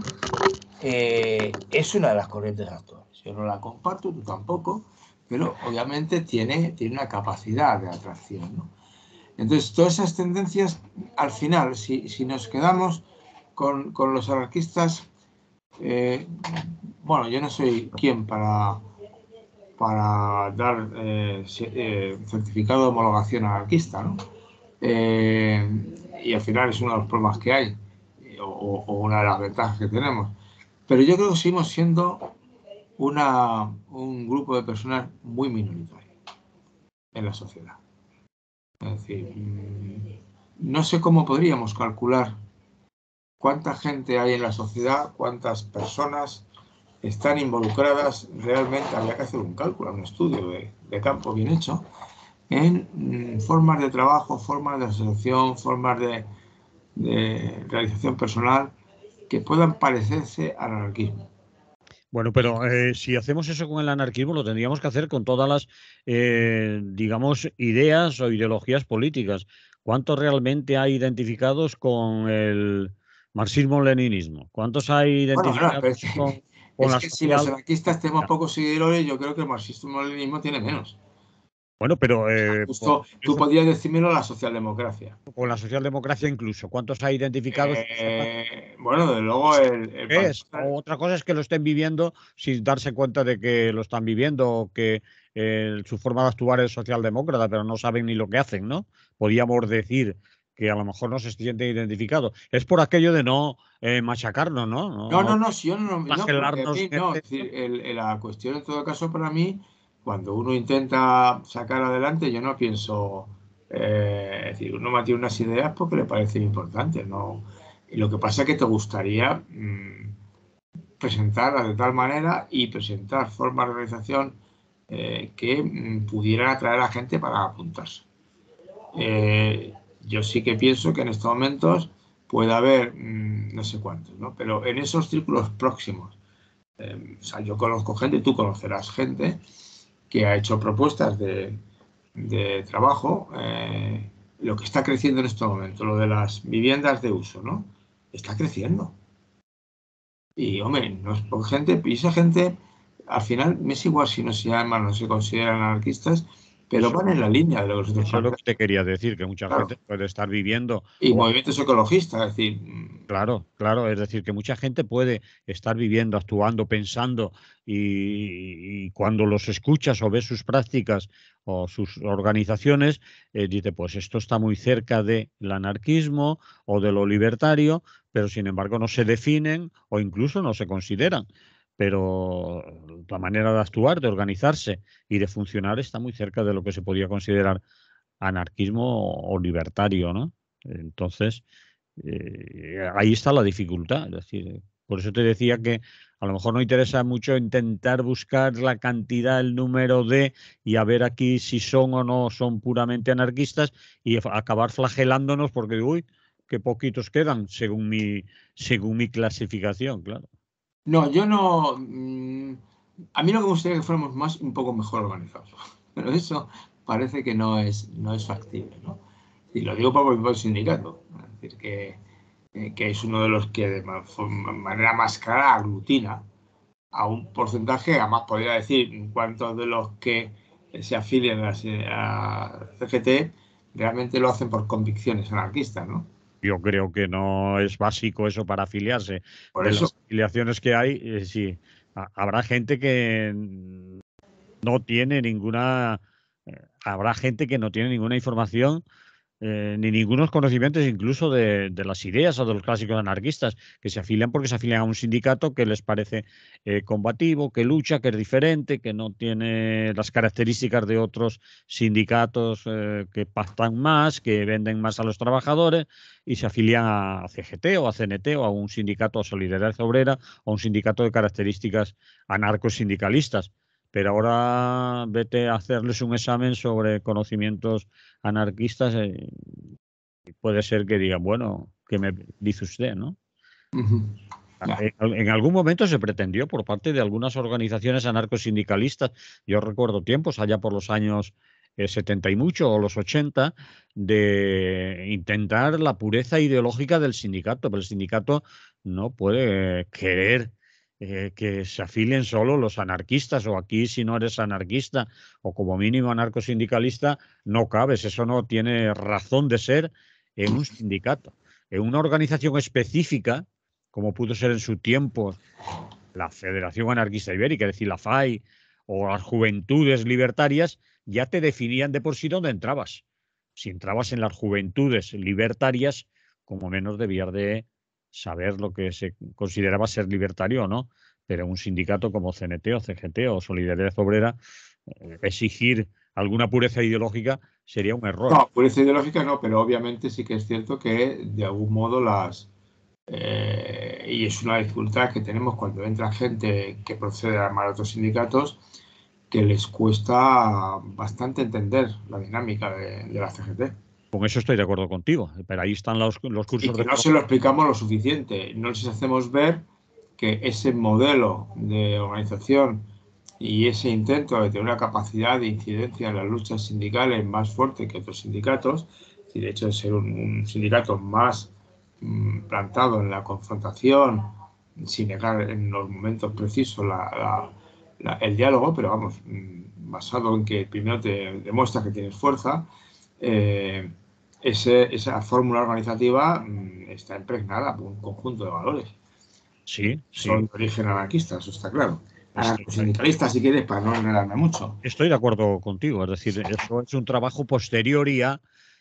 eh, es una de las corrientes actuales. Yo no la comparto, tú tampoco, pero obviamente tiene, tiene una capacidad de atracción, ¿no? Entonces, todas esas tendencias, al final, si, si nos quedamos con, con los anarquistas, eh, bueno, yo no soy quien para, para dar eh, eh, certificado de homologación anarquista, ¿no? Eh, y al final es uno de los problemas que hay, o, o, una de las ventajas que tenemos. Pero yo creo que seguimos siendo una, un grupo de personas muy minoritario en la sociedad. Es decir, no sé cómo podríamos calcular cuánta gente hay en la sociedad, cuántas personas están involucradas. Realmente habría que hacer un cálculo, un estudio de, de campo bien hecho, en mm, formas de trabajo, formas de asociación, formas de, de realización personal que puedan parecerse al anarquismo. Bueno, pero eh, si hacemos eso con el anarquismo, lo tendríamos que hacer con todas las, eh, digamos, ideas o ideologías políticas. ¿Cuántos realmente hay identificados con el marxismo-leninismo? ¿Cuántos hay Bueno, bueno, pero es identificados que, con, con es la que si los social? anarquistas tenemos pocos seguidores, yo creo que el marxismo-leninismo tiene menos. Bueno, pero eh, por Justo tú eso, podrías decírmelo a la socialdemocracia. con la socialdemocracia incluso, ¿cuántos hay identificados? Eh, bueno, desde luego el, el ¿Qué partido... es? O otra cosa es que lo estén viviendo sin darse cuenta de que lo están viviendo o que eh, su forma de actuar es socialdemócrata, pero no saben ni lo que hacen, ¿no? Podríamos decir que a lo mejor no se sienten identificados. Es por aquello de no eh, machacarnos, ¿no? No, no, no, no, si yo no, no, porque a flagelarnos mí, en no, es exceso. decir, el- el- la cuestión en todo caso para mí, cuando uno intenta sacar adelante, yo no pienso, eh, es decir, uno mantiene unas ideas porque le parecen importantes, ¿no? Y lo que pasa es que te gustaría mm, presentarlas de tal manera y presentar formas de organización eh, que mm, pudieran atraer a la gente para apuntarse. Eh, yo sí que pienso que en estos momentos puede haber mmm, no sé cuántos, ¿no? Pero en esos círculos próximos, eh, o sea, yo conozco gente, tú conocerás gente que ha hecho propuestas de, de trabajo, eh, lo que está creciendo en este momento, lo de las viviendas de uso, ¿no? Está creciendo. Y, hombre, no es por gente, y esa gente, al final, me es igual si no se llaman, no se consideran anarquistas, pero Eso, van en la línea de lo que nosotros eso es lo planteamos. que te quería decir, que mucha Claro. gente puede estar viviendo, Y o movimientos ecologistas, es decir, mm, claro, claro, es decir, que mucha gente puede estar viviendo, actuando, pensando y, y cuando los escuchas o ves sus prácticas o sus organizaciones, eh, dice, pues esto está muy cerca del anarquismo o de lo libertario, pero sin embargo no se definen o incluso no se consideran. Pero la manera de actuar, de organizarse y de funcionar está muy cerca de lo que se podía considerar anarquismo o libertario, ¿no? Entonces, eh, ahí está la dificultad. Es decir, eh, por eso te decía que a lo mejor no interesa mucho intentar buscar la cantidad, el número de, y a ver aquí si son o no son puramente anarquistas y f- acabar flagelándonos porque, uy, qué poquitos quedan según mi, según mi clasificación, claro. no, yo no. mm, a mí lo que me gustaría es que fuéramos más, un poco mejor organizados. Pero eso parece que no es, no es factible, ¿no? Y lo digo por el sindicato. Es decir, que, eh, que es uno de los que de ma- fo- manera más clara aglutina a un porcentaje, además podría decir cuántos de los que se afilian a, a C G T realmente lo hacen por convicciones anarquistas, ¿no? Yo creo que no es básico eso para afiliarse. Por De eso, las afiliaciones que hay, eh, sí, ha- habrá gente que no tiene ninguna, eh, habrá gente que no tiene ninguna información eh, ni ningunos conocimientos incluso de, de las ideas o de los clásicos anarquistas, que se afilian porque se afilian a un sindicato que les parece eh, combativo, que lucha, que es diferente, que no tiene las características de otros sindicatos eh, que pactan más, que venden más a los trabajadores y se afilian a C G T o a C N T o a un sindicato de solidaridad obrera o a un sindicato de características anarcosindicalistas. Pero ahora vete a hacerles un examen sobre conocimientos anarquistas, eh, puede ser que digan, bueno, ¿qué me dice usted, no? uh-huh, ya. En, en algún momento se pretendió por parte de algunas organizaciones anarcosindicalistas, yo recuerdo tiempos allá por los años eh, setenta y mucho o los ochenta, de intentar la pureza ideológica del sindicato, pero el sindicato no puede querer eh, que se afilien solo los anarquistas, o aquí si no eres anarquista o como mínimo anarcosindicalista, no cabes, eso no tiene razón de ser en un sindicato. En una organización específica, como pudo ser en su tiempo la Federación Anarquista Ibérica, es decir, la F A I, o las Juventudes Libertarias, ya te definían de por sí dónde entrabas. Si entrabas en las Juventudes Libertarias, como menos debías de saber lo que se consideraba ser libertario o no. Pero un sindicato como C N T o C G T o Solidaridad Obrera, eh, exigir alguna pureza ideológica sería un error. No, pureza ideológica no, pero obviamente sí que es cierto que de algún modo las... eh, y es una dificultad que tenemos cuando entra gente que procede a armar otros sindicatos, que les cuesta bastante entender la dinámica de, de la C G T. Con eso estoy de acuerdo contigo, pero ahí están los, los Y cursos que de no se lo explicamos lo suficiente. No les hacemos ver que ese modelo de organización y ese intento de tener una capacidad de incidencia en las luchas sindicales más fuerte que otros sindicatos, y de hecho de ser un, un sindicato más mmm, plantado en la confrontación, sin negar en los momentos precisos la, la, la, el diálogo, pero vamos, mmm, basado en que primero te demuestras que tienes fuerza, eh, ese, esa fórmula organizativa mmm, está impregnada por un conjunto de valores. Sí, Son sí, de origen anarquista, eso está claro. estoy, Anarcosindicalista, si quieres, para no enredarme mucho. estoy de acuerdo contigo. Es decir, eso es un trabajo posterior a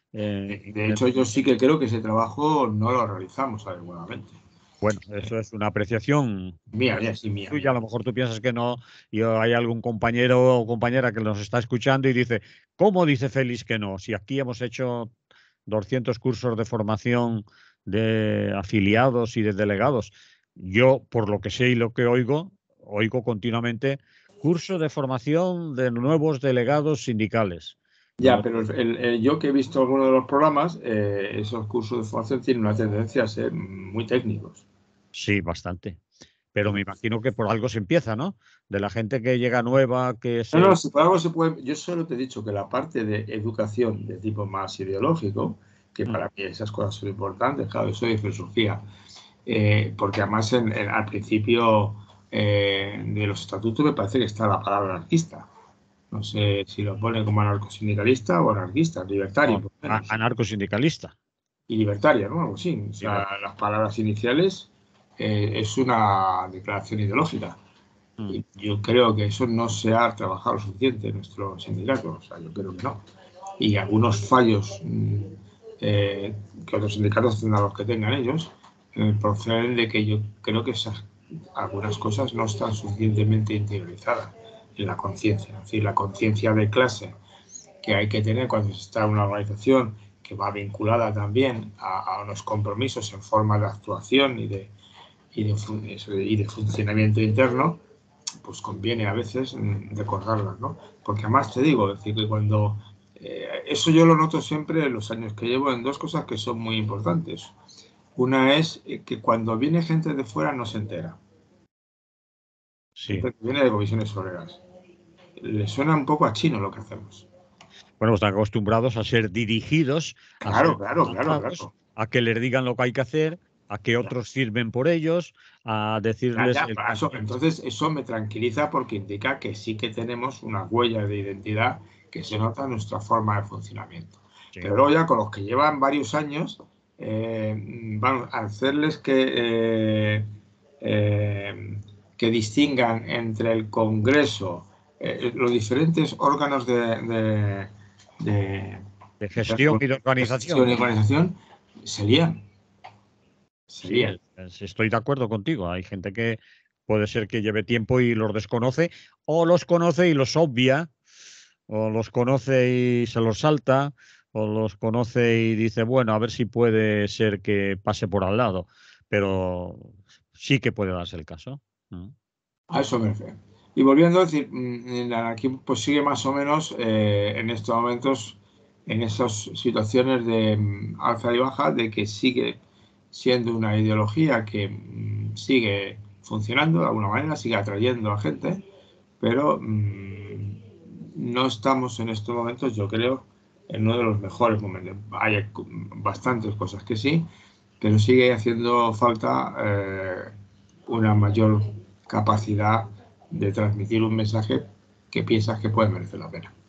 Eh, de hecho, yo sí que creo que ese trabajo no lo realizamos adecuadamente. bueno, eso es una apreciación Mía, mía, sí, mía, tuya. A mía. lo mejor tú piensas que no, y hay algún compañero o compañera que nos está escuchando y dice, ¿cómo dice Félix que no? Si aquí hemos hecho doscientos cursos de formación de afiliados y de delegados. Yo, por lo que sé y lo que oigo, oigo continuamente cursos de formación de nuevos delegados sindicales. Ya, No, pero el, el- yo que he visto algunos de los programas, eh, esos cursos de formación tienen una tendencia a ser muy técnicos. sí, bastante. Pero me imagino que por algo se empieza, ¿no? De la gente que llega nueva, que No, no, se... si por algo se puede. Yo solo te he dicho que la parte de educación de tipo más ideológico, que Mm, para mí esas cosas son importantes, claro, eso de filosofía, eh, porque además en, en- al principio eh, de los estatutos me parece que está la palabra anarquista. No sé si lo pone como anarcosindicalista o anarquista, libertario, no, por lo a- menos. anarcosindicalista. Y libertaria, ¿no? Algo así. O sea, Libertad. las palabras iniciales eh, es una declaración ideológica. Mm, Y yo creo que eso no se ha trabajado lo suficiente en nuestro sindicato. O sea, yo creo que no. Y algunos fallos mmm, eh, que otros sindicatos tendrán los que tengan ellos, eh, proceden de que yo creo que esas, algunas cosas no están suficientemente interiorizadas en la conciencia. Es decir, la conciencia de clase que hay que tener cuando se está en una organización que va vinculada también a, a unos compromisos en forma de actuación y de, y de, y de funcionamiento interno, pues conviene a veces recordarlas, ¿no? Porque además te digo, es decir, que cuando... Eh, eso yo lo noto siempre en los años que llevo en dos cosas que son muy importantes. Una es que cuando viene gente de fuera no se entera. sí. Gente que viene de comisiones obreras. Le suena un poco a chino lo que hacemos. Bueno, están acostumbrados a ser dirigidos, a Claro, ser claro, claro, mandados, claro. a que les digan lo que hay que hacer, a que Ya, otros sirven por ellos, a ya, decirles ya, el para cómo eso, tienen que ser. entonces eso me tranquiliza porque indica que sí que tenemos una huella de identidad que se Sí, nota en nuestra forma de funcionamiento. sí. Pero luego ya con los que llevan varios años, eh, vamos a hacerles que, eh, eh, que distingan entre el Congreso, eh, los diferentes órganos de, de, de, De de gestión y de gestión organización. y organización, serían, Sí, serían. es- es- estoy de acuerdo contigo. Hay gente que puede ser que lleve tiempo y los desconoce, o los conoce y los obvia, o los conoce y se los salta, o los conoce y dice, bueno, a ver si puede ser que pase por al lado. Pero sí que puede darse el caso. Mm. A eso me refiero. Y volviendo a decir, mm, la anarquía pues sigue más o menos eh, en estos momentos, en esas situaciones de mm, alza y baja, de que sigue siendo una ideología que mm, sigue funcionando de alguna manera, sigue atrayendo a gente, pero mm, no estamos en estos momentos, yo creo, en uno de los mejores momentos. Hay bastantes cosas que sí, pero sigue haciendo falta eh, una mayor capacidad de transmitir un mensaje que piensas que puede merecer la pena.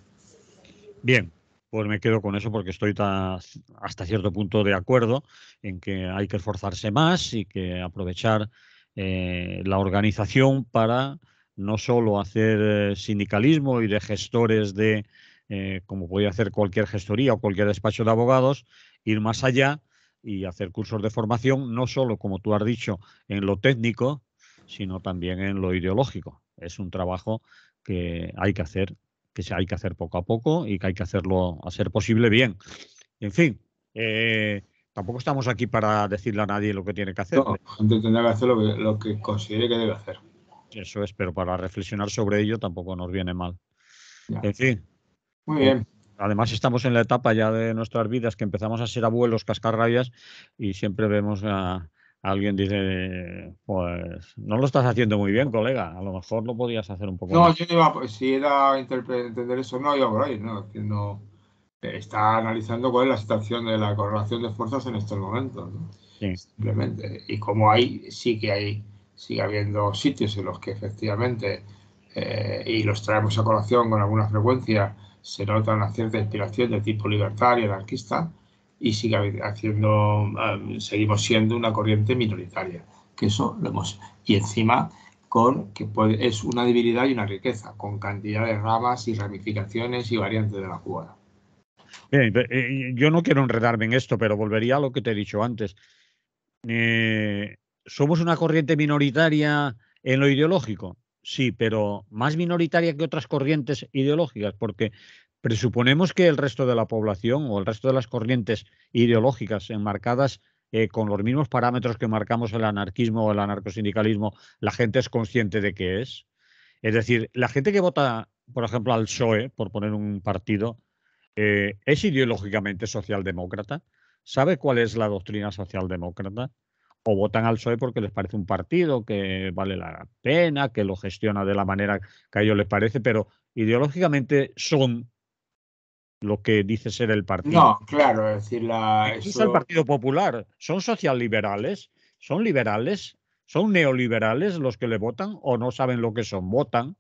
Bien, pues me quedo con eso porque estoy ta- hasta cierto punto de acuerdo en que hay que esforzarse más y que aprovechar eh, la organización para no solo hacer eh, sindicalismo y de gestores de, eh, como podría hacer cualquier gestoría o cualquier despacho de abogados, ir más allá y hacer cursos de formación, no solo, como tú has dicho, en lo técnico, sino también en lo ideológico. Es un trabajo que hay que hacer, que se hay que hacer poco a poco y que hay que hacerlo a ser posible bien. En fin, eh, tampoco estamos aquí para decirle a nadie lo que tiene que hacer. No, la gente tendrá que hacer lo que, lo que considere que debe hacer. Eso es, pero para reflexionar sobre ello tampoco nos viene mal. Ya. En fin, Muy pues, bien. además estamos en la etapa ya de nuestras vidas que empezamos a ser abuelos cascarrabias y siempre vemos a, a alguien dice, pues no lo estás haciendo muy bien, colega, a lo mejor lo podías hacer un poco No, mejor. yo no iba, pues, si era interpre- entender eso, no iba por ahí, ¿no? Haciendo, eh, está analizando cuál es la situación de la correlación de fuerzas en estos momentos, ¿no? Sí. Simplemente. Y como hay, sí que hay, sigue habiendo sitios en los que efectivamente, eh, y los traemos a colación con alguna frecuencia, se nota una cierta inspiración de tipo libertario, anarquista, y sigue haciendo, eh, seguimos siendo una corriente minoritaria. Que eso lo hemos. Y encima con que puede, es una debilidad y una riqueza, con cantidad de ramas y ramificaciones y variantes de la jugada. Bien, eh, yo no quiero enredarme en esto, pero volvería a lo que te he dicho antes. Eh, ¿somos una corriente minoritaria en lo ideológico? Sí, pero más minoritaria que otras corrientes ideológicas, porque presuponemos que el resto de la población o el resto de las corrientes ideológicas enmarcadas eh, con los mismos parámetros que marcamos el anarquismo o el anarcosindicalismo, la gente es consciente de qué es. Es decir, la gente que vota, por ejemplo, al P S O E, por poner un partido, eh, ¿es ideológicamente socialdemócrata? ¿Sabe cuál es la doctrina socialdemócrata? ¿O votan al P S O E porque les parece un partido que vale la pena, que lo gestiona de la manera que a ellos les parece, pero ideológicamente son lo que dice ser el partido? No, claro, es decir, la, Incluso el eso, Partido Popular, ¿son socialliberales? ¿Son liberales? ¿Son neoliberales los que le votan o no saben lo que son? Votan.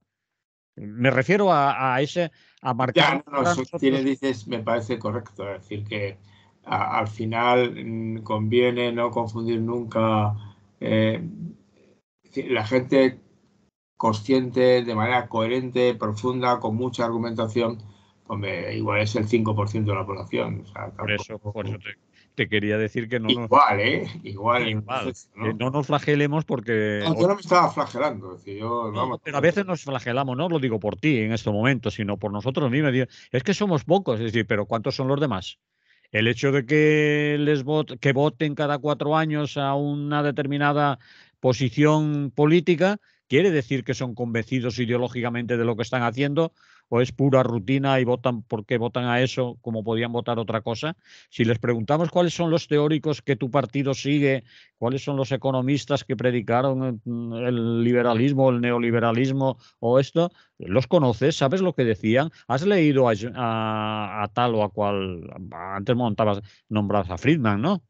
Me refiero a, a ese, a ya, marcar no, no, para eso que tiene, nosotros. dices, me parece correcto. Es decir, que a- al final mm, conviene no confundir nunca eh, es decir, la gente consciente, de manera coherente, profunda, con mucha argumentación, hombre, igual es el cinco por ciento de la población. O sea, Por eso, por eso tampoco. te, te quería decir que no nos, Igual, ¿eh? Igual en igual, exceso, eh, ¿no? no nos flagelemos porque, No, o- yo no me estaba flagelando, es decir, yo, no, vamos, pero a veces nos flagelamos, no lo digo por ti en este momento, sino por nosotros mismos. Digo, es que somos pocos, es decir, pero ¿cuántos son los demás? El hecho de que les vot- que voten cada cuatro años a una determinada posición política quiere decir que son convencidos ideológicamente de lo que están haciendo o es pura rutina y votan porque votan a eso como podían votar otra cosa. Si les preguntamos cuáles son los teóricos que tu partido sigue, cuáles son los economistas que predicaron mm, el liberalismo, el neoliberalismo o esto, ¿los conoces? ¿Sabes lo que decían? ¿Has leído a, a- a tal o a cual? Antes montabas, nombrabas a Friedman, ¿no?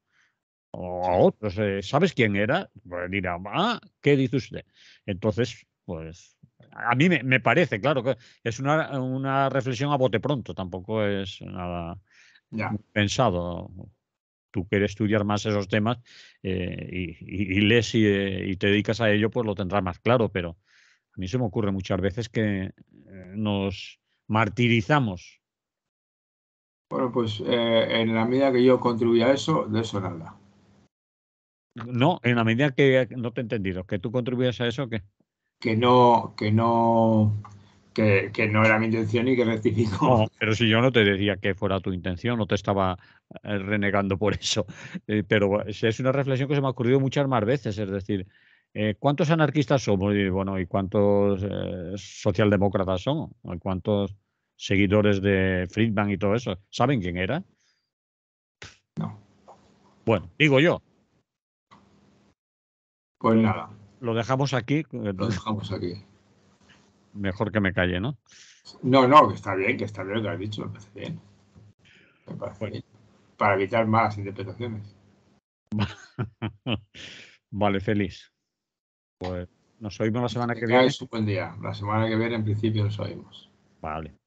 O a sí. otros. eh, ¿Sabes quién era? Pues dirá, ah, ¿qué dice usted? Entonces, pues a mí me, me parece, claro, que es una, una reflexión a bote pronto, tampoco es nada Ya. pensado. Tú quieres estudiar más esos temas eh, y, y- y lees y, eh, y te dedicas a ello, pues lo tendrás más claro, pero a mí se me ocurre muchas veces que eh, nos martirizamos. Bueno, pues eh, en la medida que yo contribuya a eso, de eso nada. No, en la medida que no te he entendido, que tú contribuyes a eso, ¿qué? Que no, que no, que, que no era mi intención y que rectifico. No, pero si yo no te decía que fuera tu intención, no te estaba eh, renegando por eso. Eh, pero es es una reflexión que se me ha ocurrido muchas más veces, es decir, eh, ¿cuántos anarquistas somos? Y bueno, ¿y cuántos eh, socialdemócratas somos? ¿Y cuántos seguidores de Friedman y todo eso? ¿Saben quién era? No, Bueno, digo yo, pues lo, nada, lo dejamos aquí, eh, lo dejamos aquí. mejor que me calle, ¿no? No, no, que está bien, que está bien lo que has dicho, me parece bien. Me parece Bueno, bien. Para evitar malas interpretaciones. vale, feliz. Pues nos oímos la Que semana que viene. tengáis un buen día. La semana que viene, en principio, nos oímos. Vale.